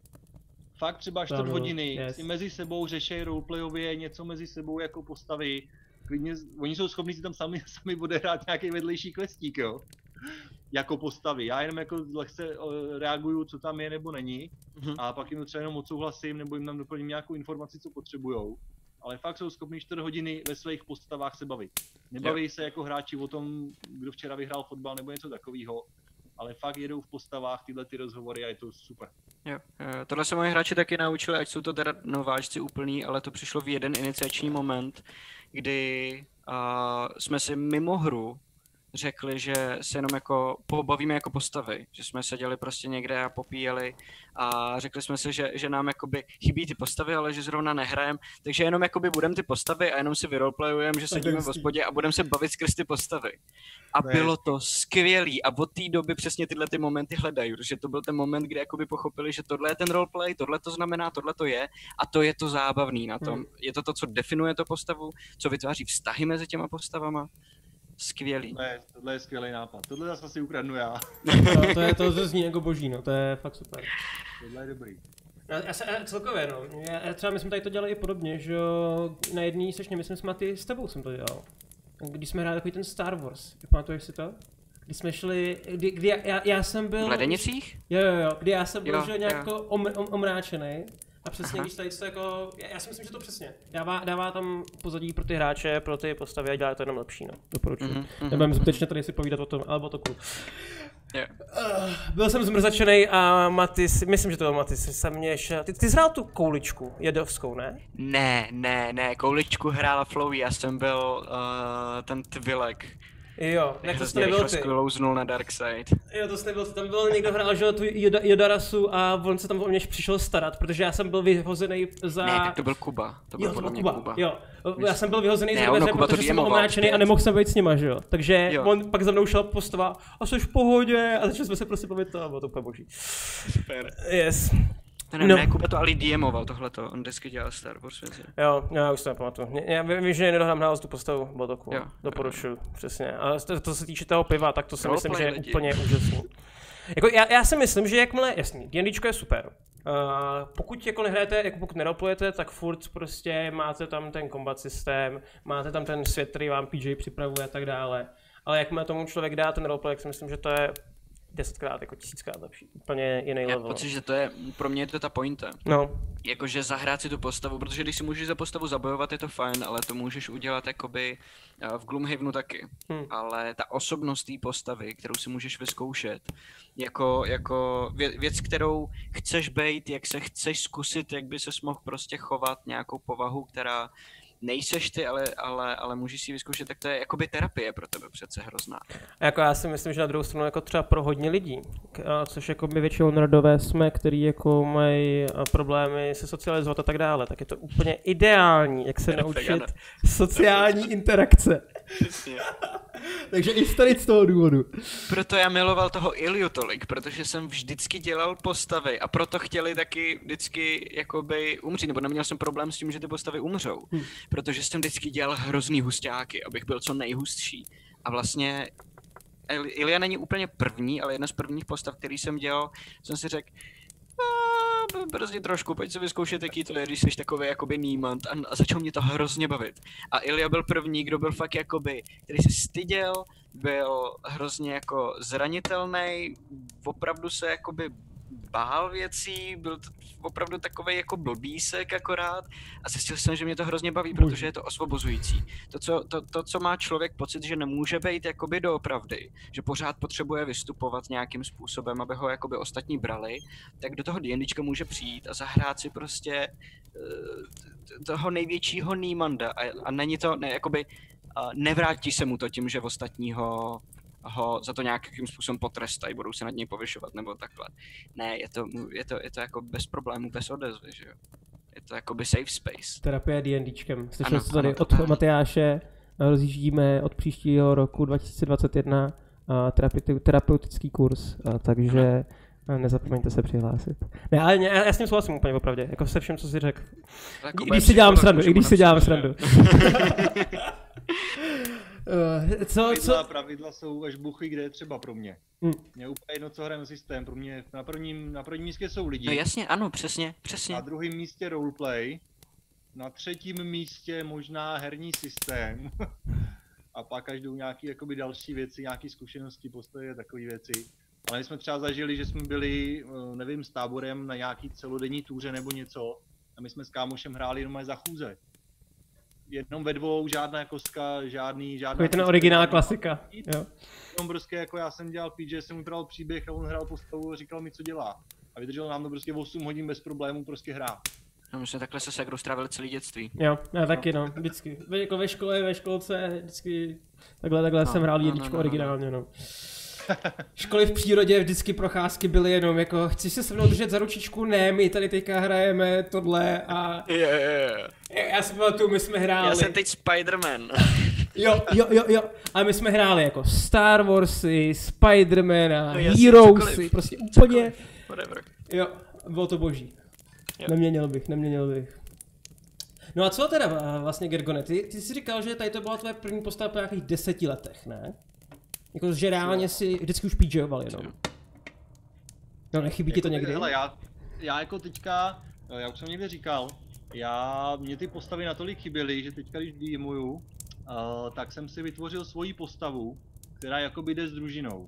Fakt třeba 4 hodiny si mezi sebou řeší roleplayově něco mezi sebou jako postavy. Klidně, oni jsou schopni si tam sami odehrát nějaký vedlejší questík, jo. Jako postavy. Já jenom jako lehce reaguju, co tam je nebo není. A pak jim to třeba jenom odsouhlasím nebo jim tam doplním nějakou informaci, co potřebujou. Ale fakt jsou schopni 4 hodiny ve svých postavách se bavit. Nebaví se jako hráči o tom, kdo včera vyhrál fotbal nebo něco takového. Ale fakt jedou v postavách tyhle ty rozhovory a je to super. Jo, tohle se moji hráči taky naučili, ať jsou to teda nováčci úplný, ale to přišlo v jeden iniciační moment, kdy jsme si mimo hru řekli, že se jenom jako pobavíme jako postavy, že jsme seděli prostě někde a popíjeli a řekli jsme si, že nám jakoby chybí ty postavy, ale že zrovna nehrajeme, takže jenom jakoby budeme ty postavy a jenom si vyroleplayujeme, že sedíme v hospodě a budeme se bavit skrz ty postavy. A bylo to skvělý a od té doby přesně tyhle ty momenty hledají, protože to byl ten moment, kdy jakoby pochopili, že tohle je ten roleplay, tohle to znamená, tohle to je a to je to zábavný na tom. Je to to, co definuje tu postavu, co vytváří vztahy mezi těma postavama. Skvělý. Tohle je skvělý nápad. Tohle zase si ukradnu já. To zní jako boží, no, to je fakt super. Tohle je dobrý. Já celkově, no, já třeba my jsme tady to dělali i podobně, že jo, na jedný sešně, myslím s tebou jsem to dělal. Když jsme hráli takový ten Star Wars, pamatuješ si to? Když jsme šli, kdy já jsem byl... V Ledenicích? Jo, kdy já jsem byl, že nějak jako omráčenej. A přesně, když tady to jako, já si myslím, že to přesně. Dává tam pozadí pro ty hráče, pro ty postavy a dělá to jenom lepší, no. Doporučuji. Nebudeme zbytečně tady si povídat o tom, ale bylo to cool. Byl jsem zmrzačenej a Matis, myslím, že to byl Matis, jsem mě šel, ty jsi hrál tu kouličku jedovskou, ne? Ne, kouličku hrála Flowey, já jsem byl ten Tvilek. Jo, tak to jste nebyl ty. Sklouznul na Dark Side. Jo, to jste nebyl ty, tam byl někdo hrál, že tu Jodarasu a on se tam o mě přišel starat, protože já jsem byl vyhozený za... Ne, tak to byl Kuba, to byl podle mě Kuba. Jo, já jsem byl vyhozený za dveře, protože jsem omráčený a nemohl jsem být s nima, že jo. Takže on pak za mnou šel postava a jsi v pohodě a začali jsme se prostě bavit to a bylo to úplně boží. Super. Yes. Ne, Kuba to ale DMoval tohleto, on vždycky dělal Star Wars věci. Jo, já už to nepamatuju. Já vím, že nedohrám hrál tu postavu, bylo to cool. Doporučuju, přesně. Ale to se týče toho piva, tak to si myslím, že je úplně úžasný. Jako já si myslím, že jakmile, jasný, D&Dčko je super. Pokud jako nehrajete, jako pokud neroleplayete, tak furt prostě máte tam ten combat systém, máte tam ten svět, který vám PJ připravuje a tak dále. Ale jakmile tomu člověk dá ten roleplay, tak si myslím, že to je 10krát, jako 1000krát lepší. Úplně jiný level. Já pocit, že to je, pro mě je to ta pointa. No. Jakože zahrát si tu postavu, protože když si můžeš za postavu zabojovat, je to fajn, ale to můžeš udělat jakoby v Gloomhavenu taky. Ale ta osobnost té postavy, kterou si můžeš vyzkoušet, jako věc, kterou chceš bejt, jak se chceš zkusit, jak by ses mohl prostě chovat, nějakou povahu, která nejseš ty, ale můžeš si ji vyzkoušet, tak to je jakoby terapie pro tebe přece hrozná. A jako já si myslím, že na druhou stranu jako třeba pro hodně lidí, což jako my většinou nerdové jsme, který jako mají problémy se socializovat a tak dále, tak je to úplně ideální, jak se naučit sociální interakce. Takže i tady z toho důvodu. Proto já miloval toho Iliu tolik, protože jsem vždycky dělal postavy a proto chtěli taky vždycky jakoby umřít, nebo neměl jsem problém s tím, že ty postavy umřou. Protože jsem vždycky dělal hrozný husťáky, abych byl co nejhustší. A vlastně Ilia není úplně první, ale jedna z prvních postav, který jsem dělal, jsem si řekl, prostě trošku, pojď se vyzkoušet, jaký to je, když jsi takový jakoby nímant a začal mě to hrozně bavit. A Ilia byl první, kdo byl fakt jakoby, který se styděl, byl hrozně jako zranitelný, opravdu se jakoby bál věcí, byl to opravdu takovej jako blbísek akorát a zjistil jsem, že mě to hrozně baví, protože je to osvobozující. To, co má člověk pocit, že nemůže být jakoby doopravdy, že pořád potřebuje vystupovat nějakým způsobem, aby ho jakoby ostatní brali, tak do toho D&Dčka může přijít a zahrát si prostě toho největšího nímanda a není to, jakoby nevrátí se mu to tím, že ostatního ho za to nějakým způsobem potrestají, budou se nad něj povyšovat nebo takhle. Ne, je to jako bez problémů, bez odezvy, že jo. Je to jako by safe space. Terapie D&Dčkem. Slyšeli jste tady od Matyáše, rozjíždíme od příštího roku 2021 terapeutický kurz, takže nezapomeňte se přihlásit. Ne, ale já s tím souhlasím úplně opravdě, jako se všem, co jsi řekl. I když si dělám srandu. Pravidla jsou až buchy, kde je třeba pro mě. Mě úplně jedno, co hrajeme systém. Pro mě na prvním místě jsou lidi. No jasně, ano, přesně. Na druhém místě roleplay. Na třetím místě možná herní systém. A pak až jdou nějaký jakoby další věci, nějaké zkušenosti, postoje, takové věci. Ale my jsme třeba zažili, že jsme byli, nevím, s táborem na nějaký celodenní túře nebo něco. A my jsme s kámošem hráli jenom za chůze. Jenom ve dvou, žádná kostka, žádná... To je ten originál klasika, jo. Jenom prostě jako já jsem dělal PJ, jsem upravil příběh a on hrál postavu a říkal mi, co dělá. A vydržel nám to prostě 8 hodin bez problémů prostě hrát. No my jsme takhle se segrou strávili celý dětství. Jo, já taky no, vždycky. Jako ve škole, ve školce, vždycky takhle jsem hrál jedničku originálně, no. Školy v přírodě vždycky procházky byly jenom jako, chceš se mnou držet za ručičku? Ne, my tady teďka hrajeme tohle a... Já si pamatuju, my jsme hráli... Já jsem teď Spider-Man. Jo. A my jsme hráli jako Star Warsy, Spider-Mana, Heroesy, prostě úplně... Whatever. Jo, bylo to boží. Neměnil bych. No a co teda vlastně, Gergone, ty jsi říkal, že tady to byla tvoje první postava po nějakých 10 letech, ne? Jako, že reálně si vždycky už PJoval jenom. No, nechybí ti to někdy? Hele, já jako teďka, já už jsem někde říkal, mě ty postavy natolik chyběly, že teďka když DMuju, tak jsem si vytvořil svoji postavu, která jakoby jde s družinou.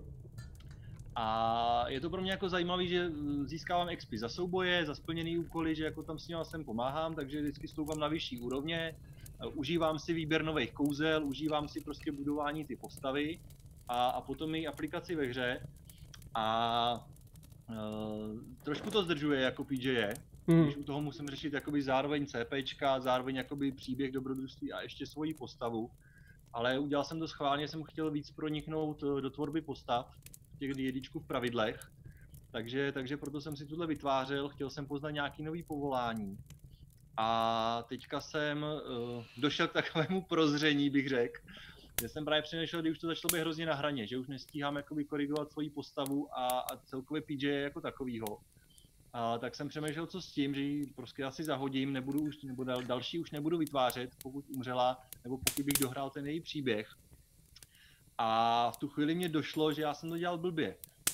A je to pro mě jako zajímavý, že získávám XP za souboje, za splněný úkoly, že jako tam s nimi sem pomáhám, takže vždycky stoupám na vyšší úrovně. Užívám si výběr nových kouzel, užívám si prostě budování ty postavy a potom i aplikaci ve hře. A trošku to zdržuje jako PJ, když u toho musím řešit jakoby zároveň CPčka, zároveň jakoby příběh dobrodružství a ještě svoji postavu. Ale udělal jsem to schválně, jsem chtěl víc proniknout do tvorby postav, těch D&Dčků v pravidlech. Takže proto jsem si tohle vytvářel, chtěl jsem poznat nějaký nový povolání. A teďka jsem došel k takovému prozření, bych řekl, že jsem právě přemýšlel, kdy už to začalo být hrozně na hraně, že už nestíhám jakoby korigovat svoji postavu a celkově PJ jako takovýho. Tak jsem přemýšlel, co s tím, že ji prostě asi zahodím, nebo další už nebudu vytvářet, pokud umřela, nebo pokud bych dohrál ten její příběh. A v tu chvíli mě došlo, že já jsem to dělal blbě.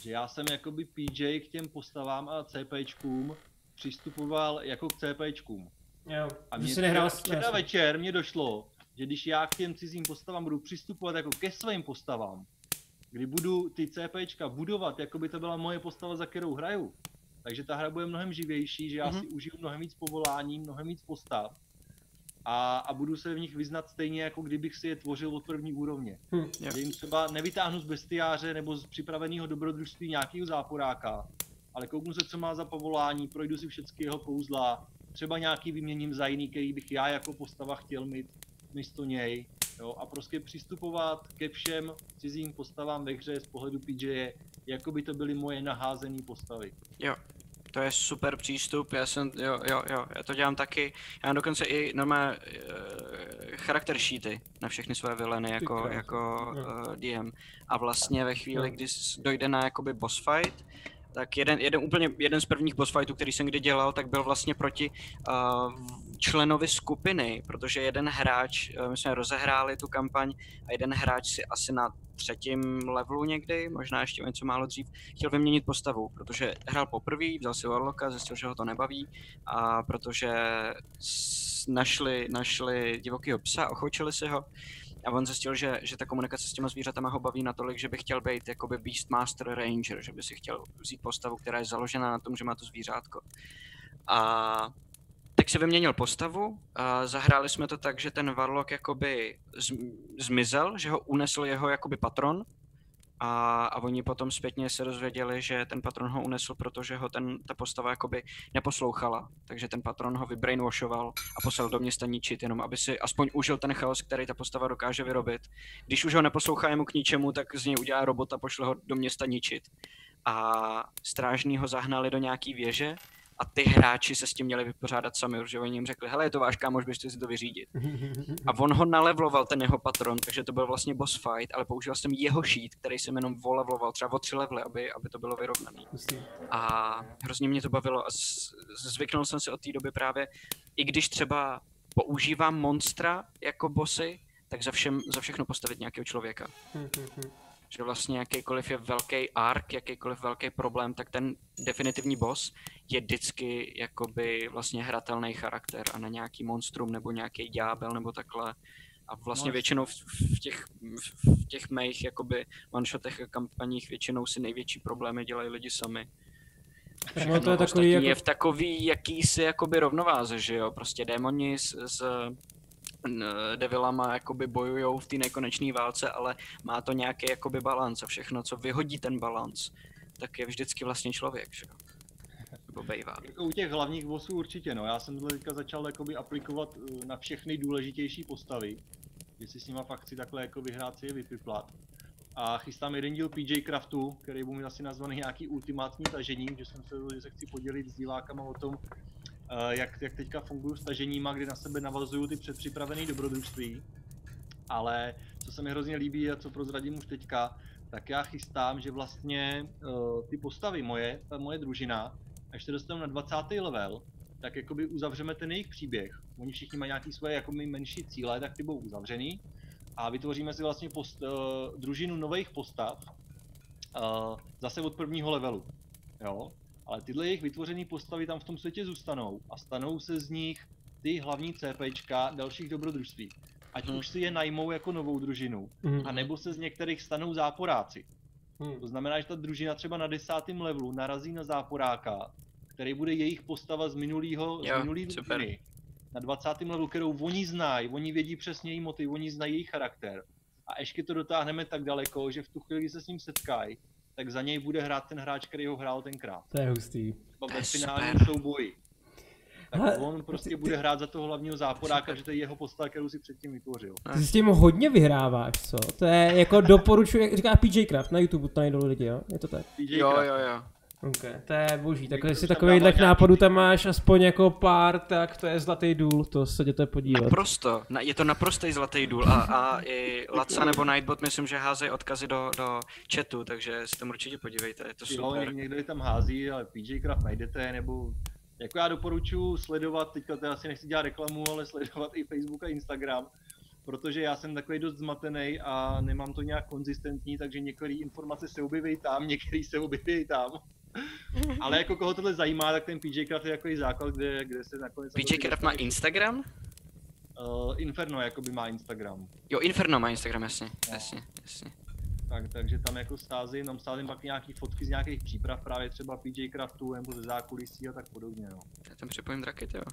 že já jsem jakoby PJ k těm postavám a CPčkům přistupoval jako k CPčkům. Jo, A že mě jsi nehrál včera večer mě došlo, že když já k těm cizím postavám budu přistupovat jako ke svým postavám, kdy budu ty CPčka budovat, jako by to byla moje postava, za kterou hraju, takže ta hra bude mnohem živější, že já si užiju mnohem víc povolání, mnohem víc postav a budu se v nich vyznat stejně, jako kdybych si je tvořil od první úrovně. Že jim třeba nevytáhnu z bestiáře nebo z připraveného dobrodružství nějakého záporáka, ale kouknu se, co má za povolání, projdu si všechny jeho kouzla, třeba nějaký vyměním za jiný, který bych já jako postava chtěl mít místo něj. Jo, a prostě přistupovat ke všem cizím postavám ve hře z pohledu PJ, jako by to byly moje naházené postavy. Jo, to je super přístup, já to dělám taky. Já mám dokonce i normálně charakter sheety na všechny své vileny jako DM. A vlastně ve chvíli, kdy dojde na jakoby boss fight, tak jeden z prvních boss fightů, který jsem kdy dělal, tak byl vlastně proti členovi skupiny, protože jeden hráč, my jsme rozehráli tu kampaň a jeden hráč si asi na 3. levelu někdy, možná ještě o něco málo dřív, chtěl vyměnit postavu, protože hrál poprvé, vzal si Warlocka, zjistil, že ho to nebaví a protože našli divokýho psa, ochočili si ho a on zjistil, že ta komunikace s těma zvířatama ho baví natolik, že by chtěl být jakoby Beastmaster Ranger, že by si chtěl vzít postavu, která je založena na tom, že má to zvířátko. A tak si vyměnil postavu a zahráli jsme to tak, že ten Warlock jakoby zmizel, že ho unesl jeho jakoby patron a oni potom zpětně se dozvěděli, že ten patron ho unesl, protože ho ta postava jakoby neposlouchala, takže ten patron ho vybrainwashoval a poslal do města ničit, jenom aby si aspoň užil ten chaos, který ta postava dokáže vyrobit. Když už ho neposlouchá jemu k ničemu, tak z něj udělá robota, pošle ho do města ničit. A strážní ho zahnali do nějaký věže a ty hráči se s tím měli vypořádat sami, protože oni jim řekli, hele, je to váš kámoš, běžte si to vyřídit. A on ho nalevloval, ten jeho patron, takže to byl vlastně boss fight, ale použil jsem jeho sheet, který jsem jenom volevloval třeba o 3 levely, aby to bylo vyrovnaný. A hrozně mě to bavilo a zvyknul jsem si od té doby právě, i když třeba používám monstra jako bossy, tak za všechno postavit nějakého člověka. Že vlastně jakýkoliv je velký arc, jakýkoliv velký problém, tak ten definitivní boss je vždycky jakoby vlastně hratelný charakter a ne nějaký monstrum nebo nějaký ďábel nebo takhle. A vlastně většinou v těch mých jakoby one-shotech a kampaních většinou si největší problémy dělají lidi sami. No to je takový jako... je v takový jakýsi jakoby rovnováze, že jo, prostě démoni s devilama jakoby bojujou v té nekonečné válce, ale má to nějaký jakoby balans a všechno, co vyhodí ten balans, tak je vždycky vlastně člověk, že jo. Nebo bejvá. Jako u těch hlavních bossů určitě, no. Já jsem tohle teďka začal jakoby aplikovat na všechny důležitější postavy, že si s nima fakt chci takhle jako vyhrát si je vypiplat. A chystám jeden díl PJ Craftu, který byl mi asi nazvaný nějaký ultimátní tažení, že se chci podělit s divákama o tom, jak teďka fungují s taženíma, kdy na sebe navazují ty předpřipravené dobrodružství. Ale co se mi hrozně líbí a co prozradím už teďka, tak já chystám, že vlastně ty postavy ta moje družina, až se dostanu na 20. level, tak jakoby uzavřeme ten jejich příběh. Oni všichni mají nějaký svoje jakoby menší cíle, tak ty budou uzavřený. A vytvoříme si vlastně družinu nových postav zase od 1. levelu. Jo? Ale tyhle jejich vytvořené postavy tam v tom světě zůstanou a stanou se z nich ty hlavní CPčka dalších dobrodružství. Ať už si je najmou jako novou družinu, anebo se z některých stanou záporáci. To znamená, že ta družina třeba na 10. levelu narazí na záporáka, který bude jejich postava z minulý družiny. Na 20. levelu, kterou oni znají, oni vědí přesně její motiv, oni znají její charakter. A ještě to dotáhneme tak daleko, že v tu chvíli, kdy se s ním setkají, tak za něj bude hrát ten hráč, který ho hrál tenkrát. To je hustý. Ve finálním souboji. Tak on prostě bude hrát za toho hlavního záporáka, že to je jeho postava, kterou si předtím vytvořil. Ty si s tím hodně vyhráváš, co? To je jako doporučuji, jak říká PJ Craft, na YouTube to najdou lidi, jo? Je to tak? Jo. Okay, to je boží, tak jestli takovýhle nápadů tam máš aspoň jako pár, tak to je zlatý důl, to se jděte podívat. Naprosto, je to naprostý zlatý důl a i Laca nebo Nightbot myslím, že házejí odkazy do chatu, takže si tam určitě podívejte, je to super. Jo, někdo je tam hází, ale PJ Craft najdete, nebo jako já doporučuji sledovat, teďka to asi nechci dělat reklamu, ale sledovat i Facebook a Instagram, protože já jsem takový dost zmatený a nemám to nějak konzistentní, takže některé informace se objeví tam, některé se objeví tam. Ale jako koho tohle zajímá, tak ten PJCraft je takový základ, kde se nakonec... PJCraft má Instagram? Inferno jakoby má Instagram. Jo, Inferno má Instagram, jasně, No. jasně. Takže tam jako stázím pak nějaký fotky z nějakých příprav, právě třeba PJCraftu nebo ze zákulisí a tak podobně, no. Já tam připojím draky, jo.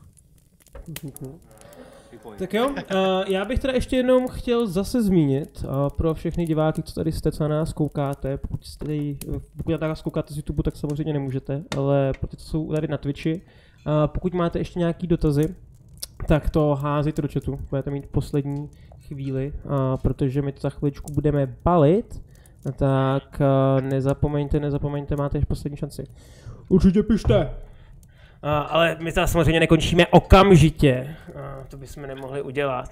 Tak jo, já bych teda ještě jednou chtěl zase zmínit pro všechny diváky, co tady jste, co na nás koukáte, pokud na nás koukáte z YouTube, tak samozřejmě nemůžete, ale pro ty, co jsou tady na Twitchi, pokud máte ještě nějaký dotazy, tak to házejte do chatu, budete mít poslední chvíli, protože my to za chviličku budeme balit, tak nezapomeňte, máte ještě poslední šanci. Určitě pište! Ale my to samozřejmě nekončíme okamžitě, to bychom nemohli udělat.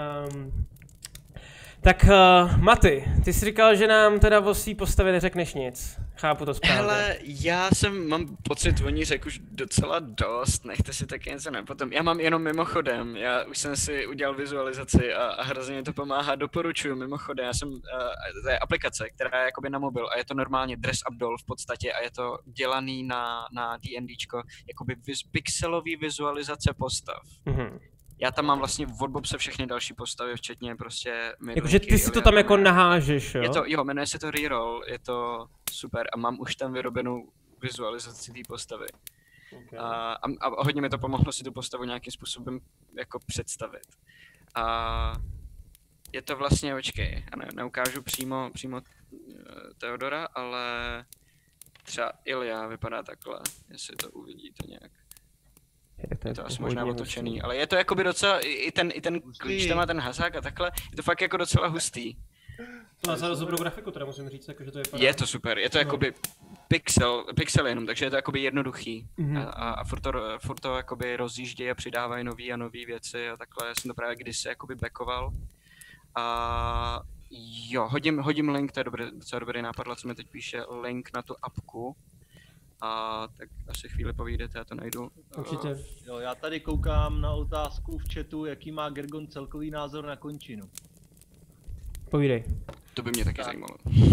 Tak Maty, ty jsi říkal, že nám teda o svý postavě neřekneš nic. Chápu to správně. Hele, mám pocit, oni řekl už docela dost, nechte si taky něco potom. Já mám jenom mimochodem, já už jsem si udělal vizualizaci a hrozně mi to pomáhá, doporučuju mimochodem, to je aplikace, která je jakoby na mobil a je to normálně dress up doll v podstatě a je to dělaný na D&Dčko, jakoby pixelový vizualizace postav. Mhm. Já tam mám vlastně od Bobse všechny další postavy, včetně prostě Jakože ty si to tam jako nahážeš, jo? Jmenuje se to Reroll, je to super a mám už tam vyrobenou vizualizaci té postavy. Okay. A hodně mi to pomohlo si tu postavu nějakým způsobem jako představit. A je to vlastně, počkej, já neukážu přímo Theodora, ale třeba Ilya vypadá takhle, jestli to uvidíte nějak. Je to asi možná otočený, ale je to jakoby docela, i ten klíč tam má ten hasák a takhle, je to fakt jako docela hustý. To má za dobrou grafiku, teda musím říct, jakože to vypadá. Je to super, je to jakoby pixel jenom, takže je to jakoby jednoduchý. A furt to jakoby rozjíždějí a přidávají nový a nový věci a takhle, já jsem to právě kdysi jakoby backoval. A jo, hodím link, to je docela dobrý nápad, co mi teď píše, link na tu apku. A tak asi chvíli povídete, já to najdu. Určitě. Jo, já tady koukám na otázku v chatu, jaký má Gergon celkový názor na končinu. Povídej. To by mě taky zajímalo.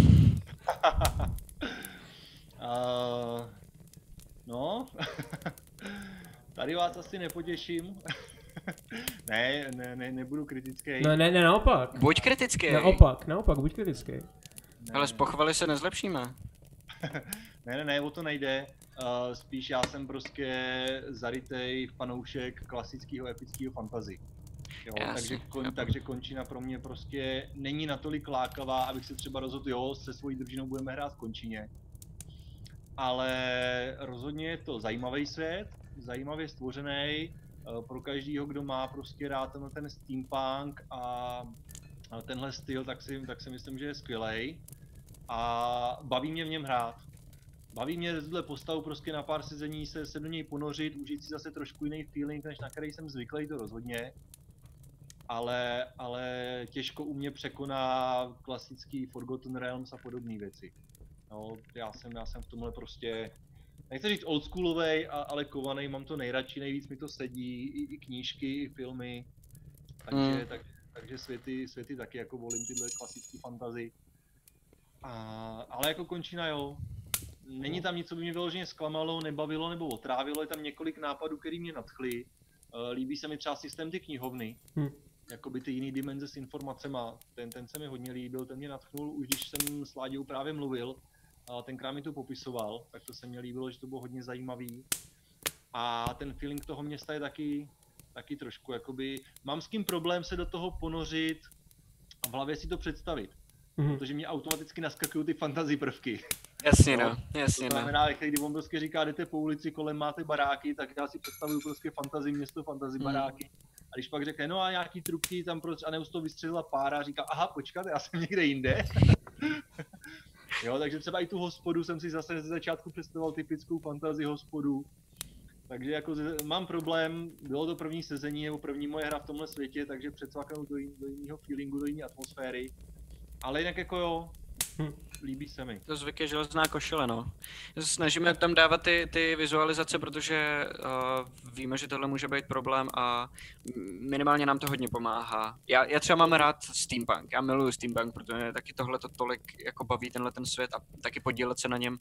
No, tady vás asi nepotěším. Nebudu kritický. Ne, naopak. Buď kritický. Naopak, buď kritický. Ale z pochvaly se nezlepšíme. Ne, o to nejde. Spíš já jsem prostě zarytej fanoušek klasického epického fantasy. Jo, takže končina pro mě prostě není natolik lákavá, abych se třeba rozhodl, jo, se svojí družinou budeme hrát v končině. Ale rozhodně je to zajímavý svět, zajímavě stvořený pro každýho, kdo má prostě rád ten steampunk a tenhle styl, tak si myslím, že je skvělej. A baví mě v něm hrát. Baví mě tuhle postavu prostě na pár sezení se do něj ponořit, užít si zase trošku jiný feeling, než na který jsem zvyklý, to rozhodně. Ale těžko u mě překoná klasický Forgotten Realms a podobné věci. No, já jsem v tomhle prostě, nechci říct oldschoolovej, ale kovanej, mám to nejradši, nejvíc mi to sedí, i knížky, i filmy. Takže světy taky jako volím tyhle klasické fantasy. Ale jako končina jo. Není tam nic, co by mě vyloženě zklamalo, nebavilo nebo otrávilo, je tam několik nápadů, který mě nadchly. Líbí se mi třeba systém ty knihovny, jakoby ty jiný dimenze s informacema, ten se mi hodně líbil, ten mě nadchnul, už když jsem s Láďou právě mluvil, tenkrát mi to popisoval, tak to se mi líbilo, že to bylo hodně zajímavý. A ten feeling toho města je taky trošku, jakoby, mám s tím problém se do toho ponořit a v hlavě si to představit. Protože mě automaticky naskakují ty fantasy prvky. Jasně no. To znamená, když on prostě říká, jdete po ulici, kolem máte baráky, tak já si představuju prostě fantasy město, fantasy baráky. A když pak řekne, no a nějaký truky tam a neus to vystřelila pára a říká, aha, počkat, já jsem někde jinde. Jo, takže třeba i tu hospodu jsem si zase ze začátku představoval typickou fantasy hospodu. Takže jako mám problém, bylo to první sezení nebo první moje hra v tomhle světě, takže přecvaknu do jiného feelingu, do jiné atmosféry. Ale jinak jako jo, Líbí se mi. To zvyk je železná košile, no. Snažíme tam dávat ty vizualizace, protože víme, že tohle může být problém a minimálně nám to hodně pomáhá. Já třeba mám rád steampunk, já miluju steampunk, protože taky tohle to tolik jako baví ten svět a taky podílet se na něm.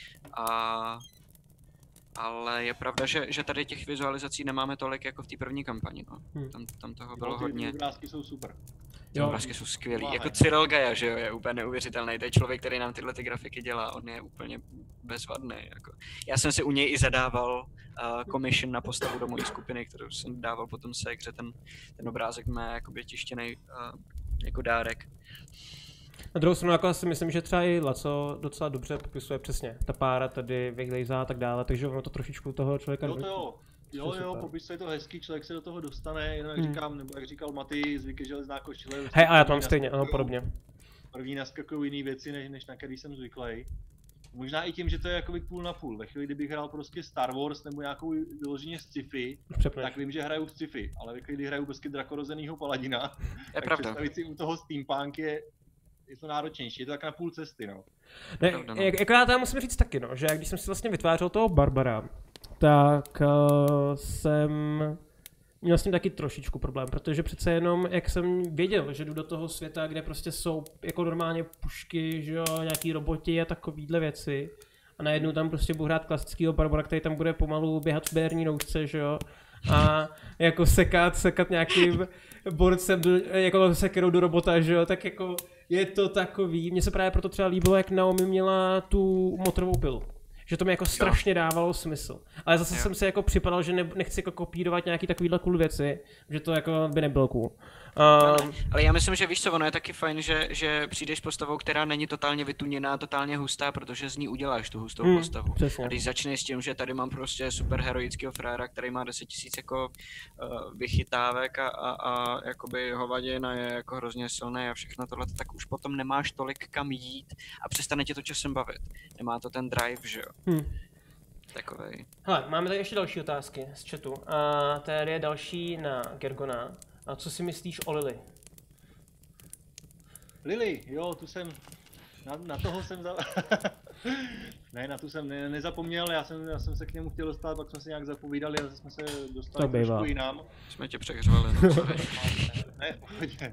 Ale je pravda, že tady těch vizualizací nemáme tolik jako v té první kampani, no. Tam toho bylo hodně. Ty obrázky jsou super. Ty obrázky jsou skvělý. Jako Cyril Gaja, že jo, je úplně neuvěřitelný. To je člověk, který nám tyhle grafiky dělá. On je úplně bezvadný. Jako. Já jsem si u něj i zadával commission na postavu do mojí skupiny, kterou jsem dával potom se, kde ten obrázek má jakoby tištěný jako dárek. Na druhou stranu jako si myslím, že třeba i Laco docela dobře popisuje přesně ta pára tady, vyglejzá a tak dále, takže ono to trošičku toho člověka... Jo, popisuje to hezky, člověk se do toho dostane, jenom jak říkám, nebo jak říkal Maty, zvyk je železná košile. Hej, a já to mám stejně, ano, podobně. První naskakují jiné věci, než na který jsem zvyklý. Možná i tím, že to je jakoby půl na půl. Ve chvíli, kdybych hrál prostě Star Wars nebo nějakou vyloženě sci-fi, tak vím, že hraju sci-fi, ale ve chvíli, kdy hraju prostě drakorozenýho paladina, tak představit si u toho steampunk je to náročnější, je to tak na půl cesty, no. Ne, jako já tam musím říct taky, no, že když jsem si vlastně vytvářel toho Barbara, tak měl s tím taky trošičku problém, protože přece jenom, jak jsem věděl, že jdu do toho světa, kde prostě jsou jako normálně pušky, že jo, nějaký roboti a takovýhle věci. A najednou tam prostě budu hrát klasického Barbara, který tam bude pomalu běhat v běrní noušce, že jo. A jako sekat nějakým borcem, jako sekerou do robota, že jo, tak jako je to takový. Mně se právě proto třeba líbilo, jak Naomi měla tu motorovou pilu. Že to mi jako strašně dávalo smysl. Ale zase jsem si jako připadal, že nechci jako kopírovat nějaký takovýhle cool věci, že to jako by nebylo cool. Ale já myslím, že víš co, ono je taky fajn, že přijdeš s postavou, která není totálně vytuněná, totálně hustá, protože z ní uděláš tu hustou postavu. Přesně. A když začneš s tím, že tady mám prostě super heroického fréra, který má 10 000 jako vychytávek a jakoby hovadin a je jako hrozně silný a všechno tohle, tak už potom nemáš tolik kam jít a přestane tě to časem bavit. Nemá to ten drive, že jo. Takovej. Hele, máme tady ještě další otázky z chatu. A tady je další na Gergona. A co si myslíš o Lily? Lily, jo, tu jsem, na toho jsem ne, na tu jsem nezapomněl, já jsem se k němu chtěl dostat, pak jsme se nějak zapovídali a jsme se dostali trošku jinam. Jsme tě přehřvali, no. Ne, pohodě.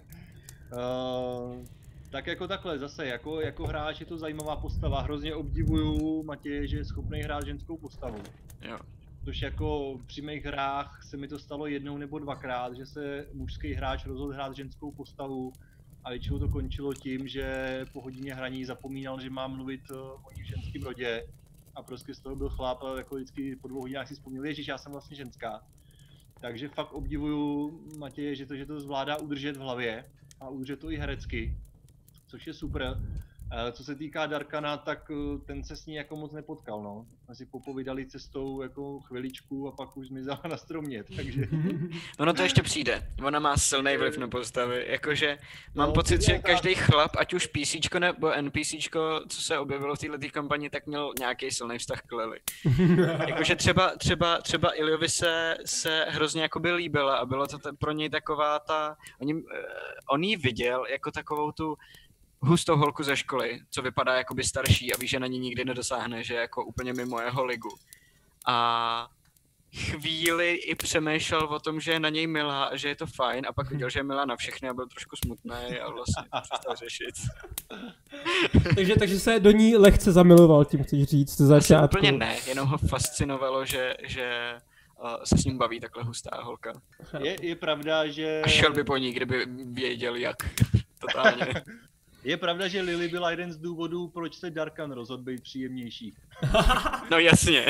Tak jako takhle, zase, jako hráč je to zajímavá postava, hrozně obdivuju Matěje, že je schopný hrát ženskou postavu. Jo. Což jako při mých hrách se mi to stalo jednou nebo dvakrát, že se mužský hráč rozhodl hrát ženskou postavu a většinou to končilo tím, že po hodině hraní zapomínal, že má mluvit o ní v ženském rodě a prostě z toho byl chlap a jako vždycky po 2 hodinách si vzpomněl, ježiš, já jsem vlastně ženská. Takže fakt obdivuju Matěje, že to zvládá udržet v hlavě a udržet to i herecky, což je super. Co se týká Darkana, tak ten se s ní jako moc nepotkal, no. Jsme si popovídali cestou jako chviličku a pak už zmizela na stromě, takže... Ono to ještě přijde. Ona má silný vliv na postavy, jakože mám pocit, že každý chlap, ať už PCčko nebo NPCčko, co se objevilo v této kampani, tak měl nějaký silný vztah k Lily. Jakože třeba Iliovi se hrozně jakoby líbila a bylo to pro něj taková ta... On jí viděl jako takovou tu hustou holku ze školy, co vypadá jakoby starší a ví, že na ní nikdy nedosáhne, že je jako úplně mimo jeho ligu. A chvíli i přemýšlel o tom, že je na něj milá a že je to fajn a pak viděl, že je milá na všechny a byl trošku smutný a vlastně to přestal řešit. takže se do ní lehce zamiloval, tím chci říct ze začátku. Úplně ne, jenom ho fascinovalo, že se s ním baví takhle hustá holka. Je pravda, že... A šel by po ní, kdyby věděl jak. Totálně. Je pravda, že Lily byla jeden z důvodů, proč se Darkan rozhodl být příjemnější. No jasně.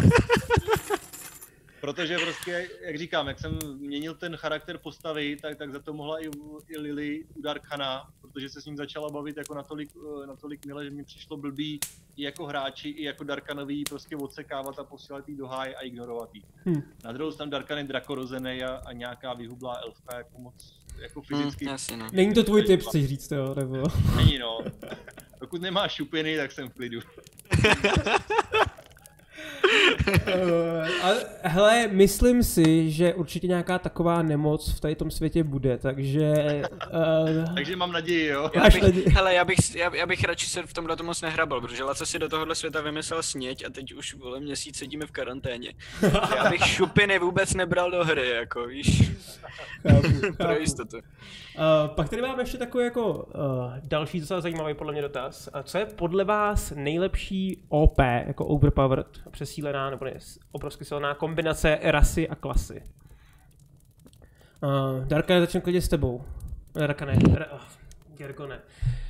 Protože prostě, jak říkám, jak jsem měnil ten charakter postavy, tak za to mohla i Lily u Darkana, protože se s ním začala bavit jako natolik mile, že mi přišlo blbý i jako hráči, i jako Darkanový prostě odsekávat a posílat jí do háje a ignorovat jí. Na druhou stranu Darkan je drakorozený a nějaká vyhublá elfka jako moc jako fyzicky. Jasně, no. Není to tvůj tip, chceš říct, jo, nebo? Není, no. Pokud nemáš šupiny, tak jsem v klidu. Hele, myslím si, že určitě nějaká taková nemoc v tady tom světě bude, takže... Takže mám naději, jo? Já bych radši se v tomhle to moc nehrabal, protože Laco si do tohohle světa vymyslel sněť a teď už měsíc sedíme v karanténě. Já bych šupiny vůbec nebral do hry, jako víš. Pro jistotu. Pak tady máme ještě takový jako další docela zajímavý podle mě dotaz. Co je podle vás nejlepší OP, jako overpowered, přesílená nebo ne, obrovsky silná kombinace rasy a klasy? Darka, začnu klidně s tebou. Darka ne. Gergo ne.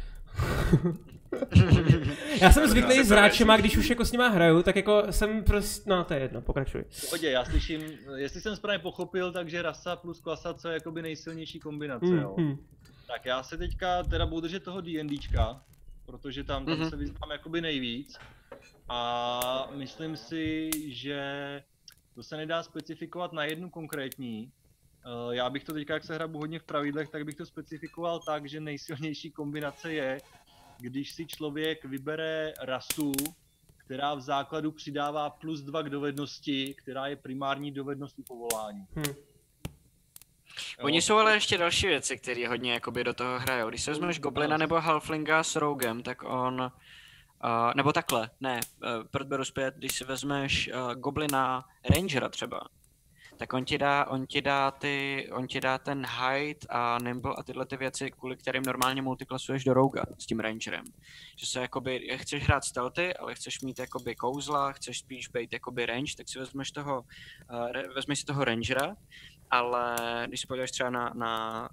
Já jsem zvyklý s hráčema, když už jako s nima hraju, tak jako jsem prostě, no to je jedno, pokračuj. Pohodě, já slyším, jestli jsem správně pochopil, takže rasa plus klasa, co je jakoby nejsilnější kombinace, jo. Tak já se teďka teda budu držet toho D&Dčka, protože tam se vyznám jakoby nejvíc. A myslím si, že to se nedá specifikovat na jednu konkrétní. Já bych to teďka, jak se hrabu hodně v pravidlech, tak bych to specifikoval tak, že nejsilnější kombinace je, když si člověk vybere rasu, která v základu přidává +2 k dovednosti, která je primární dovedností povolání. Oni jsou ale ještě další věci, které hodně jakoby do toho hrajou. Když se vezmeš Goblina nebo Halflinga s Rougem, tak on... nebo takhle, ne, beru zpět, když si vezmeš Goblina Rangera třeba, tak on ti dá ten height a nimble a tyhle ty věci, kvůli kterým normálně multiklasuješ do Rouga s tím rangerem. Že se jakoby, chceš hrát stealthy, ale chceš mít jakoby kouzla, chceš spíš být jakoby range, tak si vezmeš si toho rangera, ale když se podíváš třeba na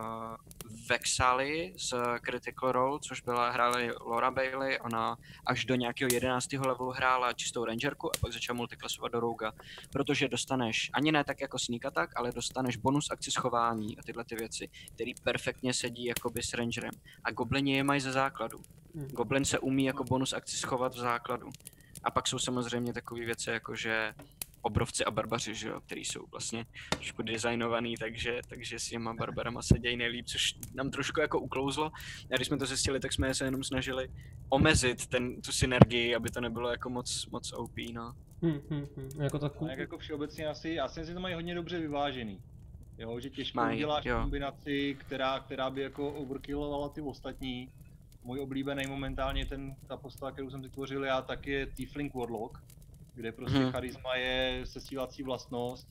Vexali z Critical Role, což hrála Laura Bailey, ona až do nějakého 11. levelu hrála čistou rangerku a pak začala multiklasovat do Rouga, protože dostaneš, ani ne tak jako sneak attack, ale dostaneš bonus akci schování a tyhle ty věci, které perfektně sedí jakoby s rangerem. A goblini je mají ze základu. Goblin se umí jako bonus akci schovat v základu. A pak jsou samozřejmě takové věci jako, že obrovci a barbaři, že jo, který jsou vlastně trošku designovaný, takže s těma barbarama se dějí nejlíp, což nám trošku jako uklouzlo. A když jsme to zjistili, tak jsme se jenom snažili omezit tu synergii, aby to nebylo jako moc OP, no. Jako takový. Jako všeobecně asi to mají hodně dobře vyvážený. Jo, že těžko uděláš kombinaci, která by jako overkillovala ty ostatní. Můj oblíbený momentálně ta postava, kterou jsem si tvořil já, tak je Tiefling Warlock, kde prostě charisma je sesílací vlastnost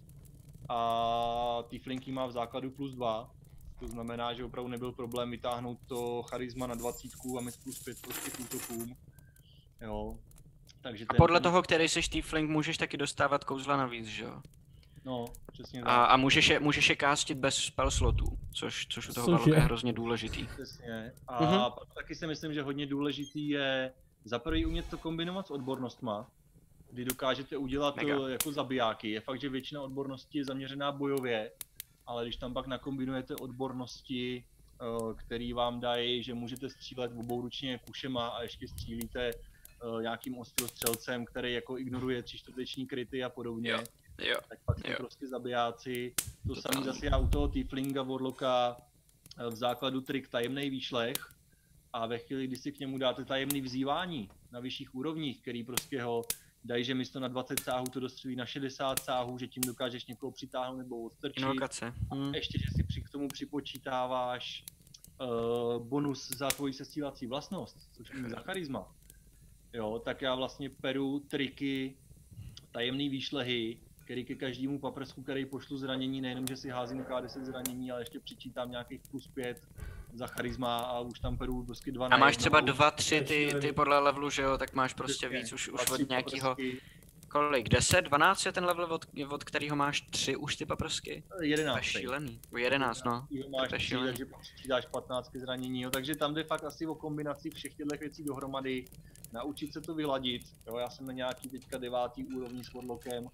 a Tiefling má v základu +2. To znamená, že opravdu nebyl problém vytáhnout to charisma na 20 a mít +5 prostě k útokům. Jo. Takže a podle toho, který seš Tiefling, můžeš taky dostávat kouzla navíc, že jo? No, přesně tak. A můžeš je castit bez spell slotů, což u toho Warlocka je hrozně důležitý. Přesně. A taky si myslím, že hodně důležitý je za prvý umět to kombinovat s odbornostma, kdy dokážete udělat to jako zabijáky. Je fakt, že většina odborností je zaměřená bojově, ale když tam pak nakombinujete odbornosti, které vám dají, že můžete střílet obouručně kušema a ještě střílíte nějakým ostrostřelcem, který jako ignoruje 3/4 kryty a podobně, tak pak jsou prostě zabijáci. To samé zase já u toho Tieflinga Warlocka v základu trik tajemný výšlech a ve chvíli, kdy si k němu dáte tajemný vzývání na vyšších úrovních, který prostě ho dají, že místo na 20 sáhů to dostřelí na 60 sáhů, že tím dokážeš někoho přitáhnout nebo odstrčit. A ještě, že si k tomu připočítáváš bonus za tvoji sesílací vlastnost, což je za charisma. Jo, tak já vlastně peru triky, tajemný výšlehy, který ke každému paprsku, který pošlu zranění, nejenom, že si házím K10 zranění, ale ještě přičítám nějakých +5 za charisma a už tam peru prostě 2 na 1. A máš třeba 2, 3 ty podle levelu, že jo, tak máš prostě víc už od nějakého... Kolik? 10, 12 je ten level, od kterého máš 3 už ty paprsky? 11. To je šílený. 11, no. Máš 3, takže přičítáš 15 zranění, jo. Takže tam jde fakt asi o kombinaci všech těchto věcí dohromady. Naučit se to vyladit, jo. Já jsem na nějaký teďka 9. úrovni s Warlockem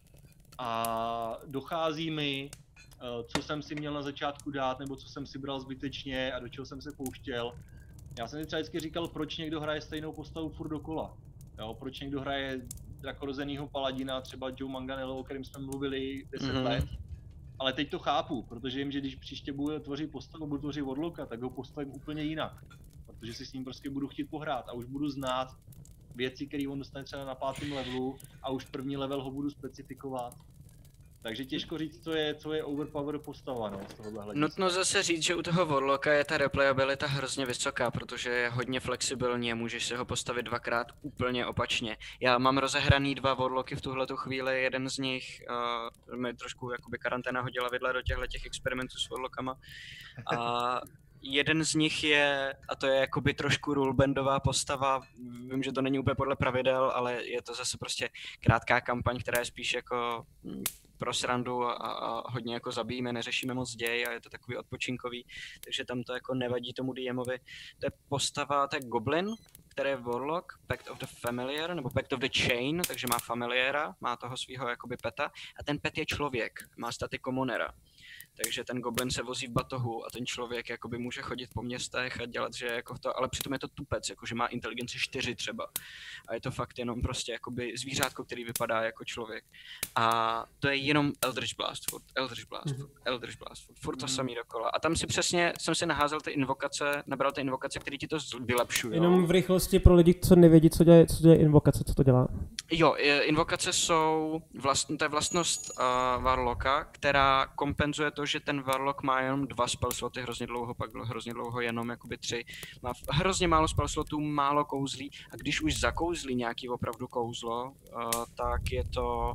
a dochází mi, co jsem si měl na začátku dát, nebo co jsem si bral zbytečně a do čeho jsem se pouštěl. Já jsem si třeba vždycky říkal, proč někdo hraje stejnou postavu furt dokola. Jo, proč někdo hraje drakorozenýho paladina, třeba Joe Manganiello, o kterém jsme mluvili 10 let. Ale teď to chápu, protože vím, že když příště budu tvořit postavu, budu tvořit Warlocka, tak ho postavím úplně jinak. Protože si s ním prostě budu chtít pohrát a už budu znát věci, které on dostane třeba na 5. levelu a už první level ho budu specifikovat. Takže těžko říct, co je overpower postava, no, z tohohle hlediska. Nutno zase říct, že u toho Warlocka je ta replayabilita hrozně vysoká, protože je hodně flexibilní a můžeš si ho postavit dvakrát úplně opačně. Já mám rozehraný 2 Warlocky v tuhletu chvíli, jeden z nich mi trošku jakoby karanténa hodila vidle do těch experimentů s Warlockama. A jeden z nich je, a to je jakoby trošku rulebandová postava, vím, že to není úplně podle pravidel, ale je to zase prostě krátká kampaň, která je spíš jako pro srandu a hodně jako zabijíme, neřešíme moc děj a je to takový odpočinkový, takže tam to jako nevadí tomu DMovi. To je postava, to je Goblin, který je Warlock, Pact of the Familiar, nebo Pact of the Chain, takže má familiéra, má toho svého jakoby peta a ten pet je člověk, má staty Commonera. Takže ten goblin se vozí v batohu a ten člověk jakoby může chodit po městech a dělat, že jako to, ale přitom je to tupec, jakože má inteligenci 4 třeba. A je to fakt jenom prostě jakoby zvířátko, který vypadá jako člověk. A to je jenom Eldritch Blast, Eldritch Blast, furt to samý dokola. A tam si přesně, jsem si naházel ty invokace, nabral ty invokace, které ti to vylepšují. Jenom v rychlosti pro lidi, co nevědí, co dělá invokace, co to dělá. Jo, invokace jsou, to je vlastnost Warlocka, která kompenzuje to, že ten Warlock má jenom 2 spell sloty hrozně dlouho, pak hrozně dlouho jenom jakoby 3. Má hrozně málo spell slotů, málo kouzlí a když už zakouzlí nějaký opravdu kouzlo, tak je to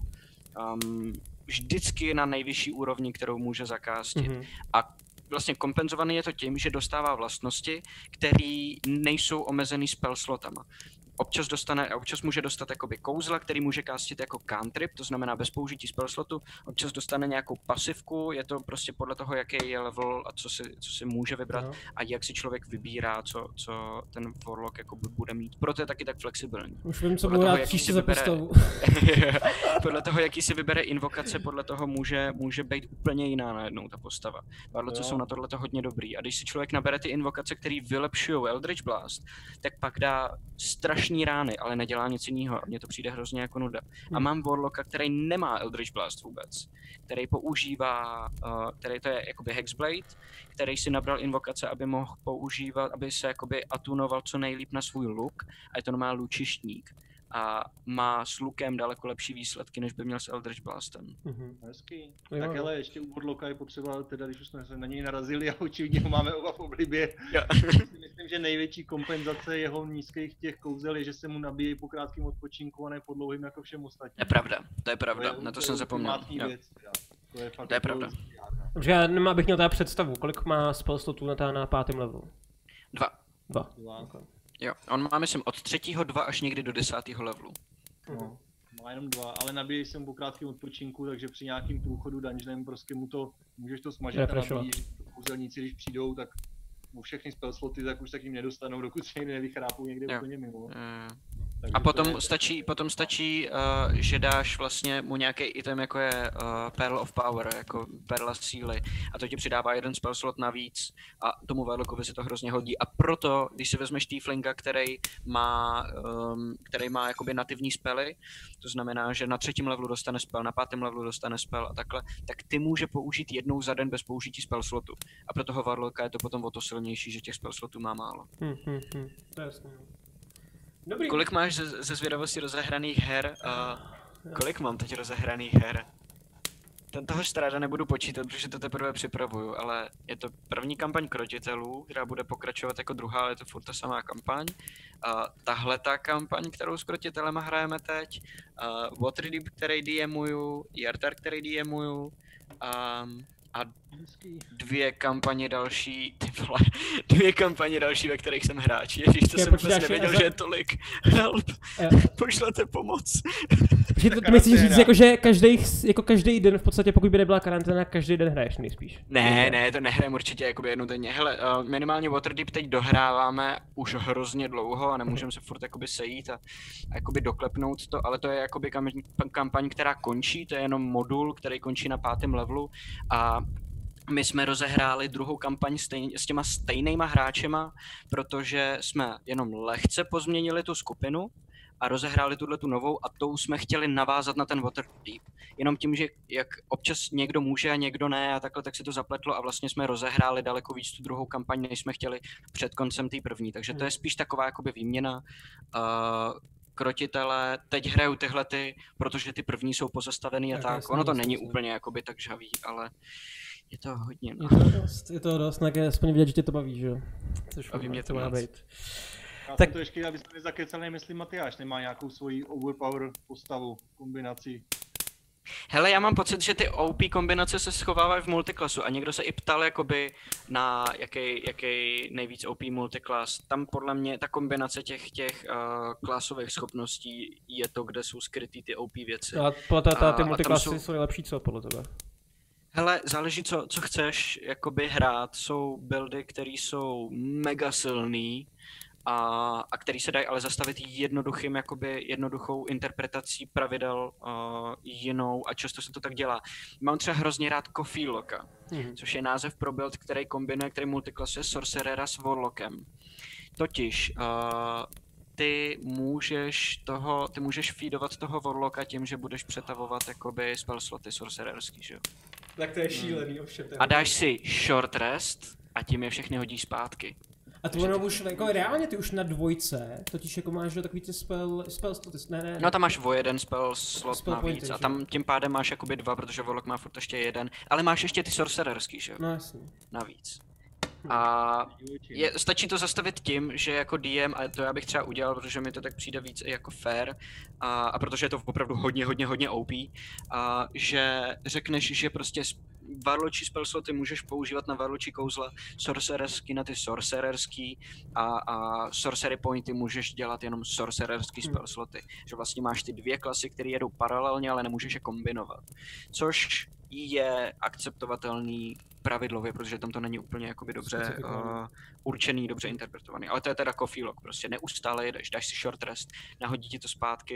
vždycky na nejvyšší úrovni, kterou může zakástit. A vlastně kompenzovaný je to tím, že dostává vlastnosti, které nejsou omezený spell slotama. Občas může dostat jakoby kouzla, který může castit jako cantrip, to znamená bez použití spell slotu. Občas dostane nějakou pasivku, je to prostě podle toho, jaký je level a co si může vybrat a jak si člověk vybírá, co ten Warlock jako bude mít. Proto je taky tak flexibilní. Už vím, co budu rád příště za postavu. Podle toho, jaký si vybere invokace, podle toho může být úplně jiná najednou ta postava. Warlocki jsou na tohleto hodně dobrý a když si člověk nabere ty invokace, které vylepšují Eldritch Blast, tak pak dá strašný rány, ale nedělá nic jiného a mně to přijde hrozně jako nuda. A mám Warlocka, který nemá Eldritch Blast vůbec, který používá, který to je jakoby Hexblade, který si nabral invokace, aby mohl používat, aby se jakoby atunoval co nejlíp na svůj luk a je to normální lučištník. A má s lukem daleko lepší výsledky, než by měl s Eldritch Blastem. Hezký. Tak ale ještě u Warlocka je potřeba, teda když už jsme se na něj narazili a očividně ho máme oba v oblibě. Myslím, že největší kompenzace jeho nízkých těch kouzel je, že se mu nabíjejí po krátkém odpočinku a ne po dlouhým jako všem ostatním. To je pravda, na to jsem zapomněl. To je pravda. Protože já abych měl teda představu, kolik má spell slotů na 5. levelu? 2. Okay. Jo, on má myslím od 3. 2 až někdy do 10. levelu. No, má jenom 2, ale nabíješ se mu po krátkém odpočinku, takže při nějakým průchodu dungeonem prostě můžeš to smažit a nabíjíš. Kouzelníci, když přijdou, tak u všechny spell sloty tak už se k ním nedostanou, dokud se někdy nevychrápou někde úplně mimo. A potom stačí, že dáš vlastně mu nějaký item, jako je Pearl of Power, jako perla síly, a to ti přidává 1 spell slot navíc a tomu Warlockovi se to hrozně hodí. A proto, když si vezmeš Tieflinga, který má jakoby nativní spely, to znamená, že na 3. levelu dostane spell, na 5. levelu dostane spell a takhle, tak ty může použít jednou za den bez použití spell slotu. A pro toho Warlocka je to potom o to silnější, že těch spell slotů má málo. To je jasný. Dobrý. Kolik máš ze zvědavosti rozehraných her? Kolik mám teď rozehraných her? Toho stráda nebudu počítat, protože to teprve připravuju, ale je to první kampaň Krotitelů, která bude pokračovat jako druhá, ale je to furt ta samá kampaň. Tahle ta kampaň, kterou s Krotitelema hrajeme teď, Waterdeep, který DMuju, Yartar, který DMuju, a 2 kampaně další, ty vole, 2 kampaně další, ve kterých jsem hráč. Ježíš, to jsem vůbec nevěděl, že je tolik. Help, pošlete pomoc. To myslíš říct, že každý den v podstatě, pokud by nebyla karanténa, každý den hraješ nejspíš? Ne, to nehrajem určitě jakoby jednou denně. Hele, minimálně Waterdeep teď dohráváme už hrozně dlouho a nemůžeme se furt jakoby sejít a jakoby doklepnout to, ale to je jakoby kampaň, která končí, to je jenom modul, který končí na 5. levelu a my jsme rozehráli druhou kampaň s těma stejnýma hráčema, protože jsme jenom lehce pozměnili tu skupinu a rozehráli tu novou a tou jsme chtěli navázat na ten Waterdeep. Jenom tím, že jak občas někdo může a někdo ne a takhle, tak se to zapletlo a vlastně jsme rozehráli daleko víc tu druhou kampaň, než jsme chtěli před koncem té první. Takže to je spíš taková jakoby výměna. krotitelé teď hrajou tyhle protože ty první jsou pozastavený a tak. Ono to není úplně jakoby tak žhavý, ale je to hodně. No. Je to dost, nějaké aspoň vidět, že tě to baví, že jo? Baví mě to má být. Já tak... jsem to ještě, aby jsme nezakecali, myslím Matyáš nemá nějakou svoji overpower postavu, kombinaci. Hele, já mám pocit, že ty OP kombinace se schovávají v multiklasu a někdo se i ptal jakoby na jaký nejvíc OP multiklas. Tam podle mě ta kombinace těch klasových schopností je to, kde jsou skrytý ty OP věci. A ty multiklasy jsou nejlepší co podle tebe? Hele, záleží co chceš jakoby hrát. Jsou buildy, které jsou mega silný, a který se dají ale zastavit jednoduchou interpretací pravidel jinou a často se to tak dělá. Mám třeba hrozně rád Coffee Locka, což je název pro build, který kombinuje, který multiklasuje Sorcerera s Warlockem. Totiž ty můžeš feedovat toho Warlocka tím, že budeš přetavovat jakoby spell sloty sorcererský, že jo? Tak to je šílený, ovšem. A dáš si short rest a tím je všechny hodíš zpátky. A to ono už, jako reálně ty už na dvojce, totiž jako máš takový ty spell sloty, ne. No tam máš o jeden spell slot navíc a tam tím pádem máš jakoby dva, protože Warlock má furt ještě jeden, ale máš ještě ty sorcererský, že jo? No jasně. Navíc. A stačí to zastavit tím, že jako DM, a to já bych třeba udělal, protože mi to tak přijde víc jako fair, a protože je to opravdu hodně OP, že řekneš, že prostě varločí spell sloty můžeš používat na varločí kouzla, sorcererský na ty sorcererský a sorcery pointy můžeš dělat jenom sorcererský spell sloty. Že vlastně máš ty dvě klasy, které jedou paralelně, ale nemůžeš je kombinovat. Což je akceptovatelný pravidlově, protože tam to není úplně jakoby dobře určený, dobře interpretovaný. Ale to je teda Coffee Lock, prostě neustále jedeš, dáš si short rest, nahodí ti to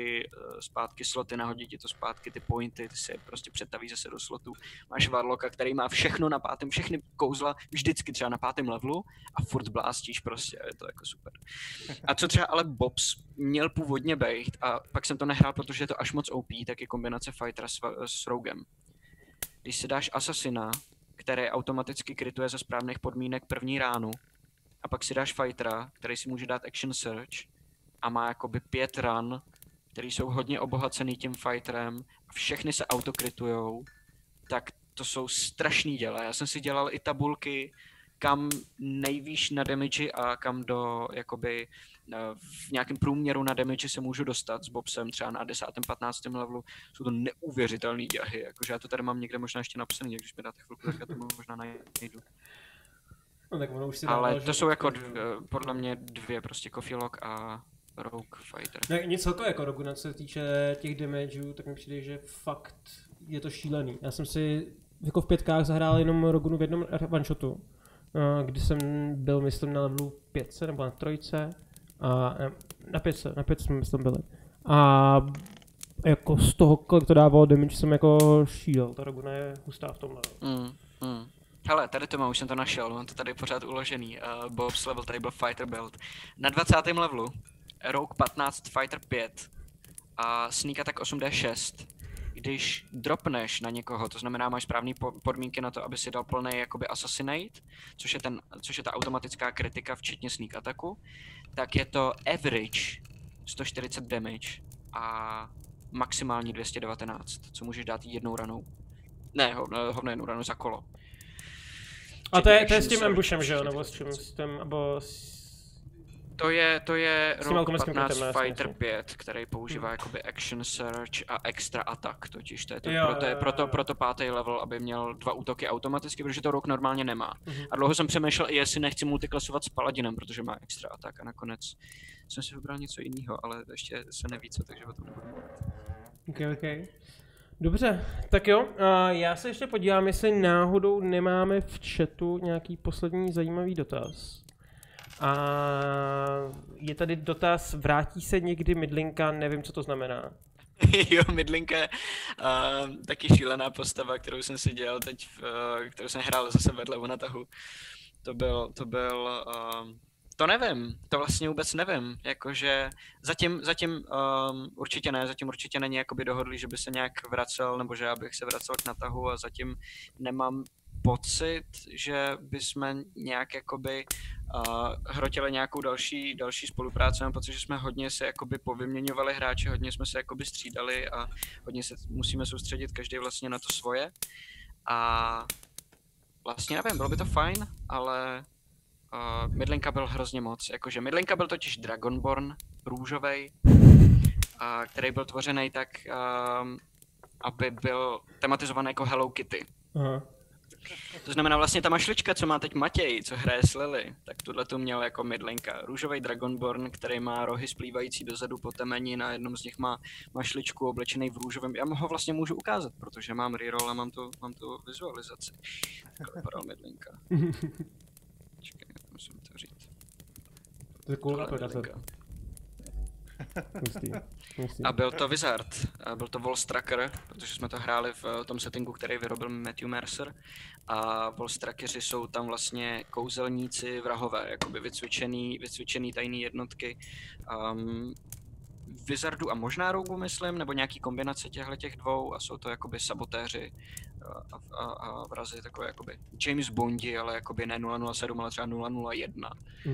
zpátky sloty, nahodí ti to zpátky ty pointy, ty se prostě přetaví zase do slotu. Máš Warlocka, který má všechno na pátém, všechny kouzla vždycky třeba na 5. levelu a furt blástíš prostě, je to jako super. A co třeba ale Bobs měl původně být a pak jsem to nehrál, protože je to až moc OP, tak je kombinace fightera s Rougem. Když si dáš Assassina, který automaticky krituje za správných podmínek první ránu, a pak si dáš fightera, který si může dát action search a má jakoby 5 run, který jsou hodně obohacený tím fighterem a všechny se autokritujou, tak to jsou strašný děla. Já jsem si dělal i tabulky, kam nejvýš na damage a kam do jakoby v nějakém průměru na damage se můžu dostat s Bobsem třeba na 10. 15. levelu. Jsou to neuvěřitelný děhy, jakože já to tady mám někde možná ještě napsaný, když mi dáte chvilku, tak já to možná najdu. No, tak už si ale to jsou jako podle mě dvě, prostě Coffee Lock a Rogue Fighter. Ne, nic celkově jako Rogue, co se týče těch damageů, tak mi přijde, že fakt je to šílený. Já jsem si jako v 5kách zahrál jenom Rogunu v jednom one-shotu, kdy jsem byl, myslím, na levelu 5 nebo na 3. A na 5 jsme myslím byli. A jako z toho, kolik to dávalo damage, jsem jako šílel. Ta Roguna je hustá v tomhle. Hele, tady to mám, už jsem to našel, mám to tady pořád uložený. Bob's Level Table Fighter Build. Na 20. levelu Rogue 15 Fighter 5 a Sneak Attack 8d6. Když dropneš na někoho, to znamená máš správné podmínky na to, aby si dal plný jakoby Assassinate, což je ta automatická kritika včetně Sneak Attacku, tak je to average 140 damage a maximální 219, co můžeš dát jednou ranou. Ne, hovno jednou ranou za kolo. A to je s tím ambushem, že jo? Nebo s čím? S tím, nebo To je Rogue 15 Fighter 5, který používá jakoby Action Search a Extra Attack, totiž to je to, proto 5. level, aby měl 2 útoky automaticky, protože to Rogue normálně nemá. A dlouho jsem přemýšlel, jestli nechci multiklasovat s Paladinem, protože má Extra Attack a nakonec jsem si vybral něco jiného, ale ještě se neví co, takže o tom nebudu mluvit. Ok. Dobře, tak jo, já se ještě podívám, jestli náhodou nemáme v chatu nějaký poslední zajímavý dotaz. A je tady dotaz, vrátí se někdy Midlinka, nevím, co to znamená. Jo, Midlinka je taky šílená postava, kterou jsem si dělal teď, kterou jsem hrál zase vedle u natahu. To nevím, to vlastně vůbec nevím, jakože zatím určitě není jakoby dohodlý, že by se nějak vracel, nebo že já bych se vracel k natahu a zatím nemám pocit, že bychom nějak jakoby hrotili nějakou další spolupráci. Mám pocit, že jsme hodně se jakoby povyměňovali hráči, hodně jsme se jakoby střídali a hodně se musíme soustředit každý vlastně na to svoje. A vlastně nevím, bylo by to fajn, ale Midlinka byl hrozně moc. Jakože Midlinka byl totiž Dragonborn, růžovej, který byl tvořený tak, aby byl tematizovaný jako Hello Kitty. Aha. To znamená vlastně ta mašlička, co má teď Matěj, co hraje s Lily, tak tuhle tu měl jako Midlinka. Růžový Dragonborn, který má rohy splývající dozadu po temeni, na jednom z nich má mašličku oblečený v růžovém. Já ho vlastně můžu ukázat, protože mám reroll a mám tu vizualizaci. Takhle vypadal Midlinka. Čekaj, musím to říct. To je cool aplikace. A byl to Wizard, a byl to Volstracker, protože jsme to hráli v tom settingu, který vyrobil Matthew Mercer. A Volstrackeři jsou tam vlastně kouzelníci vrahové, jakoby vycvičený tajný jednotky. Wizardu a možná Rogu, myslím, nebo nějaký kombinace těch dvou a jsou to jakoby sabotéři a vrazi takové jakoby James Bondi, ale jakoby ne 007, ale třeba 001.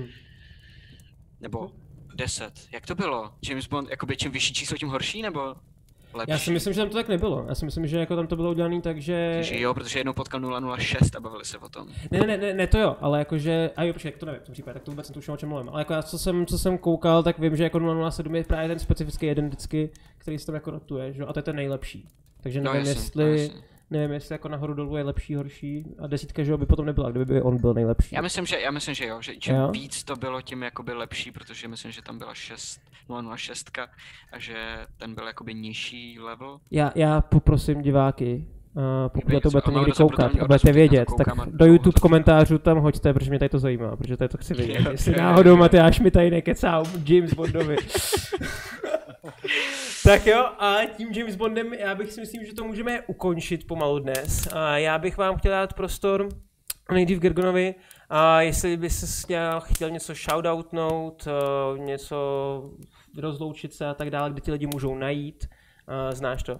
Nebo 10. Jak to bylo? James Bond, jakoby čím vyšší číslo, tím horší, nebo lepší? Já si myslím, že tam to tak nebylo. Já si myslím, že jako tam to bylo udělané tak, že... Takže jo, protože jednou potkal 006 a bavili se o tom. Ne, to jo, ale jakože... A jo, počkej, to nevím v tom případě, tak to vůbec netuším, o čem mluvím. Ale jako já, co jsem koukal, tak vím, že jako 007 je právě ten specifický jeden vždycky, který se tam jako rotuje, že? A to je ten nejlepší. Takže nevím, nevím, jestli jako nahoru dolů je lepší, horší a 10, že jo, by potom nebyla, kdyby on byl nejlepší. Já myslím, že jo, že čím víc to bylo, tím jakoby lepší, protože myslím, že tam byla 006 a že ten byl jakoby nižší level. Já poprosím diváky, pokud to budete někdy koukat a budete vědět, tak do YouTube komentářů tam hoďte, protože mě tady to zajímá, protože tady to chci vědět, jestli náhodou Matyáš mi tady nekecá James Bondovi. Tak jo, a tím James Bondem já bych si myslím, že to můžeme ukončit pomalu dnes. A já bych vám chtěl dát prostor nejdřív Gergonovi, a jestli by se chtěl něco shoutoutnout, něco rozloučit se a tak dále, kde ti lidi můžou najít, znáš to?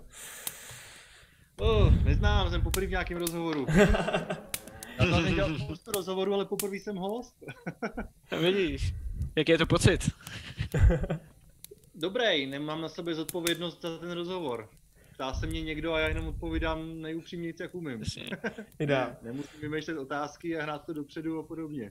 Neznám, jsem poprvé v nějakém rozhovoru. Já jsem nedělal spoustu rozhovorů, ale poprvé jsem host. Vidíš, jaký je to pocit? Dobrý, nemám na sobě zodpovědnost za ten rozhovor. Ptá se mě někdo a já jenom odpovídám nejupřímnějc, jak umím. Nemusím vymýšlet otázky a hrát to dopředu a podobně.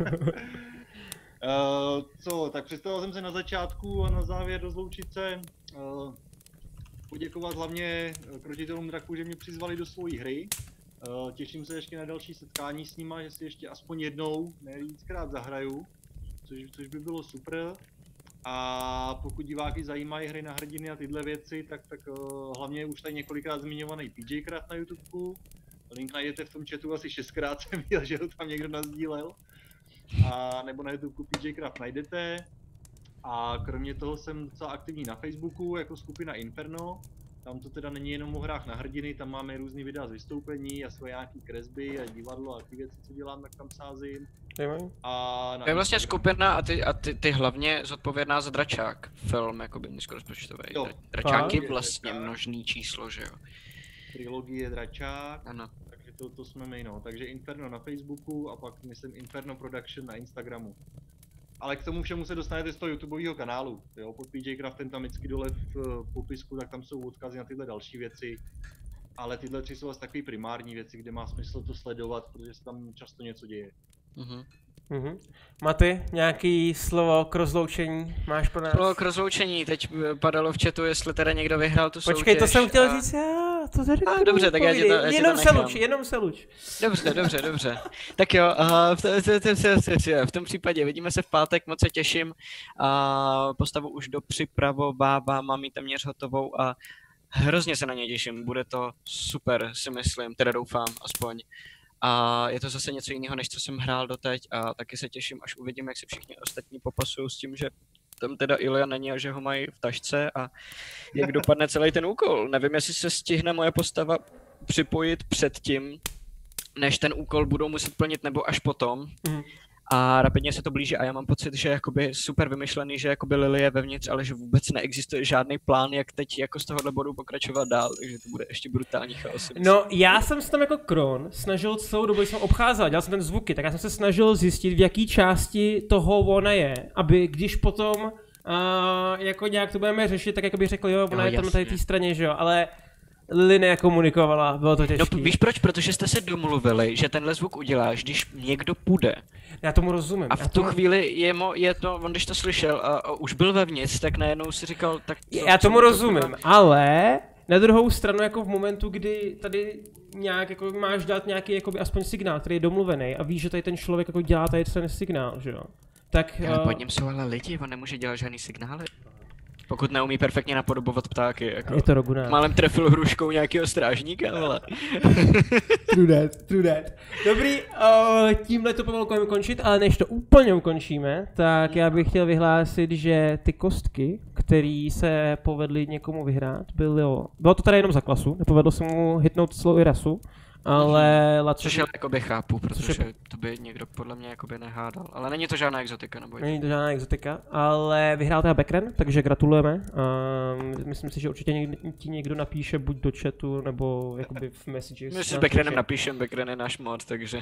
Tak představil jsem se na začátku a na závěr rozloučit se. Poděkovat hlavně krotitelům draků, že mě přizvali do svojí hry. Těším se ještě na další setkání s nima, že si ještě aspoň jednou, ne víckrát zahraju, což by bylo super. A pokud diváky zajímají hry na hrdiny a tyhle věci, tak hlavně už tady několikrát zmiňovaný PJcraft na YouTubeku. Link najdete v tom chatu asi 6krát, jsem viděl, že ho tam někdo nazdílel. A nebo na YouTubeku PJcraft najdete. A kromě toho jsem docela aktivní na Facebooku jako skupina Inferno. Tam to teda není jenom o hrách na hrdiny, tam máme různý videa z vystoupení a svoje nějaký kresby a divadlo a ty věci, co dělám, tak tam sázím. To je vlastně skupina a ty hlavně zodpovědná za Dračák, film jakoby nízkorozpočtový. Dračák je vlastně množný číslo, že jo? Trilogie Dračák, ano. Takže to jsme my, no. Takže Inferno na Facebooku a pak myslím Inferno Production na Instagramu. Ale k tomu všemu se dostanete z toho YouTubeového kanálu, jo, pod PJcraftem tam vždycky dole v popisku, tak tam jsou odkazy na tyhle další věci. Ale tyhle tři jsou asi takové primární věci, kde má smysl to sledovat, protože se tam často něco děje. Maty, nějaký slovo k rozloučení máš pro nás? Slovo k rozloučení, teď padalo v chatu, jestli teda někdo vyhrál tu soutěž. Počkej, to jsem chtěl říct já, to tady dobře, tak já ti to jenom se luč. Dobře. Tak jo, v tom případě vidíme se v pátek, moc se těším. Postavu už dopřipravovávám, mám ji téměř hotovou a hrozně se na něj těším, bude to super, si myslím, teda doufám aspoň. A je to zase něco jiného, než co jsem hrál doteď a taky se těším, až uvidím, jak se všichni ostatní popasují s tím, že tam teda Ilya není a že ho mají v tašce a jak dopadne celý ten úkol. Nevím, jestli se stihne moje postava připojit předtím, než ten úkol budou muset plnit, nebo až potom. a rapidně se to blíží a já mám pocit, že jakoby super vymyšlený, že jakoby Lily je vevnitř, ale že vůbec neexistuje žádný plán, jak teď jako z tohohle bodu pokračovat dál, takže to bude ještě brutální chaos. No, já jsem se tam jako Kron snažil celou dobu, když jsem obcházel, dělal jsem ten zvuky, tak já jsem se snažil zjistit, v jaký části toho ona je, aby když potom jako nějak to budeme řešit, tak jako bych řekl, jo, ona je tam tady té straně, že jo, ale Lily nekomunikovala, bylo to těžké. No víš proč? Protože jste se domluvili, že tenhle zvuk uděláš, když někdo půjde. Já tomu rozumím. A v tu chvíli je to, on když to slyšel a už byl vevnitř, tak najednou si říkal, tak co, já tomu rozumím, ale na druhou stranu jako v momentu, kdy tady nějak jako máš dát nějaký jakoby aspoň signál, který je domluvený a víš, že tady ten člověk jako dělá tady ten signál, že jo. Tak ale pod ním jsou ale lidi, on nemůže dělat žádný signály. Pokud neumí perfektně napodobovat ptáky, jako. Je to Rogunát. Málem trefil hruškou nějakého strážníka, ale. True that. Dobrý, tímhle to pomalu končit, ale než to úplně ukončíme, tak já bych chtěl vyhlásit, že ty kostky, které se povedly někomu vyhrát, bylo to tady jenom za klasu, nepovedlo se mu hitnout celou i rasu, ale Což já jakoby chápu, protože to by někdo podle mě jakoby nehádal. Ale není to žádná exotika, nebo není to žádná exotika, ale vyhrál teda Bekren, takže gratulujeme. Myslím si, že určitě ti někdo napíše buď do chatu, nebo jakoby v messages. My si s Bekrenem napíšem, Bekren je náš mod, takže.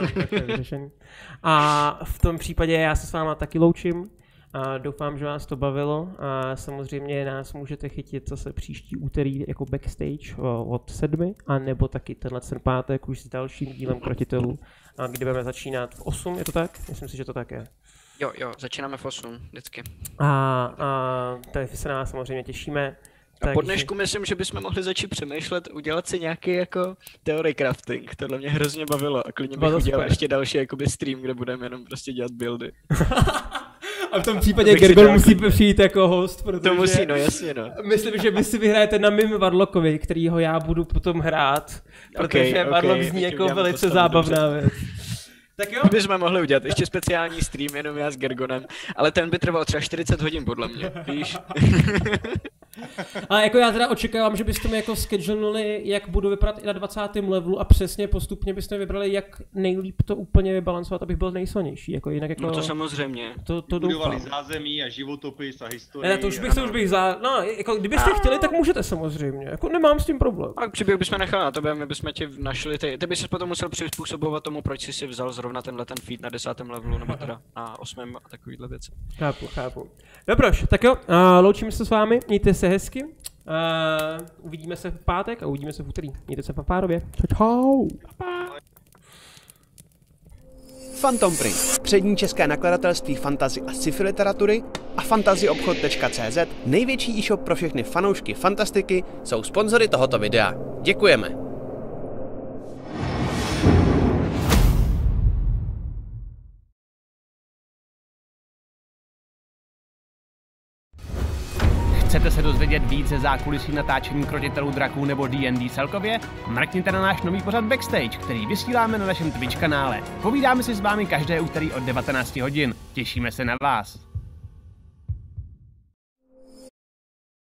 A v tom případě já se s váma taky loučím. A doufám, že vás to bavilo a samozřejmě nás můžete chytit zase příští úterý jako backstage od 7, a nebo taky tenhle pátek už s dalším dílem Krotitelů, kdy budeme začínat v 8, je to tak? Myslím si, že to tak je. Jo, začínáme v 8, vždycky. A tady se na nás samozřejmě těšíme. A po dnešku myslím, že bychom mohli začít přemýšlet, udělat si nějaký jako theory crafting, tohle mě hrozně bavilo a klidně bych udělal ještě další jakoby stream, kde budeme jenom prostě dělat buildy. A v tom případě Gergon musí přijít jako host, protože... To musí, no jasně, no. Myslím, že vy si vyhrajete na mým Warlockovi, kterýho já budu potom hrát, protože Warlock zní jako velice zábavná věc. Tak jo? Bychom mohli udělat ještě speciální stream, jenom já s Gergonem, ale ten by trval třeba 40 hodin podle mě, víš? Ale jako já teda očekávám, že byste mi jako schedulili, jak budu vypadat i na 20. levelu a přesně postupně byste vybrali, jak nejlíp to úplně vybalancovat, abych byl nejsilnější, jako jinak jako... No to samozřejmě. To budovali zázemí a životopis a historii. Ne, to už bych no, jako kdybyste chtěli, tak můžete samozřejmě, jako nemám s tím problém. A příběh bychom nechali na tebe, my bychom ti našli ty bys potom musel přizpůsobovat tomu, proč jsi si vzal zrovna tenhle ten feed na 10. levelu, nebo teda na 8. a takovýhle věci. Chápu. Dobroš, tak jo, loučíme se s vámi, mějte se hezky. Uvidíme se v pátek a uvidíme se v úterý. Mějte se papárově. Čau. Phantom Print, přední české nakladatelství fantasy a sci-fi literatury, a fantasyobchod.cz, největší e-shop pro všechny fanoušky fantastiky, jsou sponzory tohoto videa. Děkujeme. Chcete se dozvědět víc ze zákulisí natáčení Krotitelů draků nebo D&D celkově? Mrkněte na náš nový pořad Backstage, který vysíláme na našem Twitch kanále. Povídáme si s vámi každé úterý od 19 hodin. Těšíme se na vás.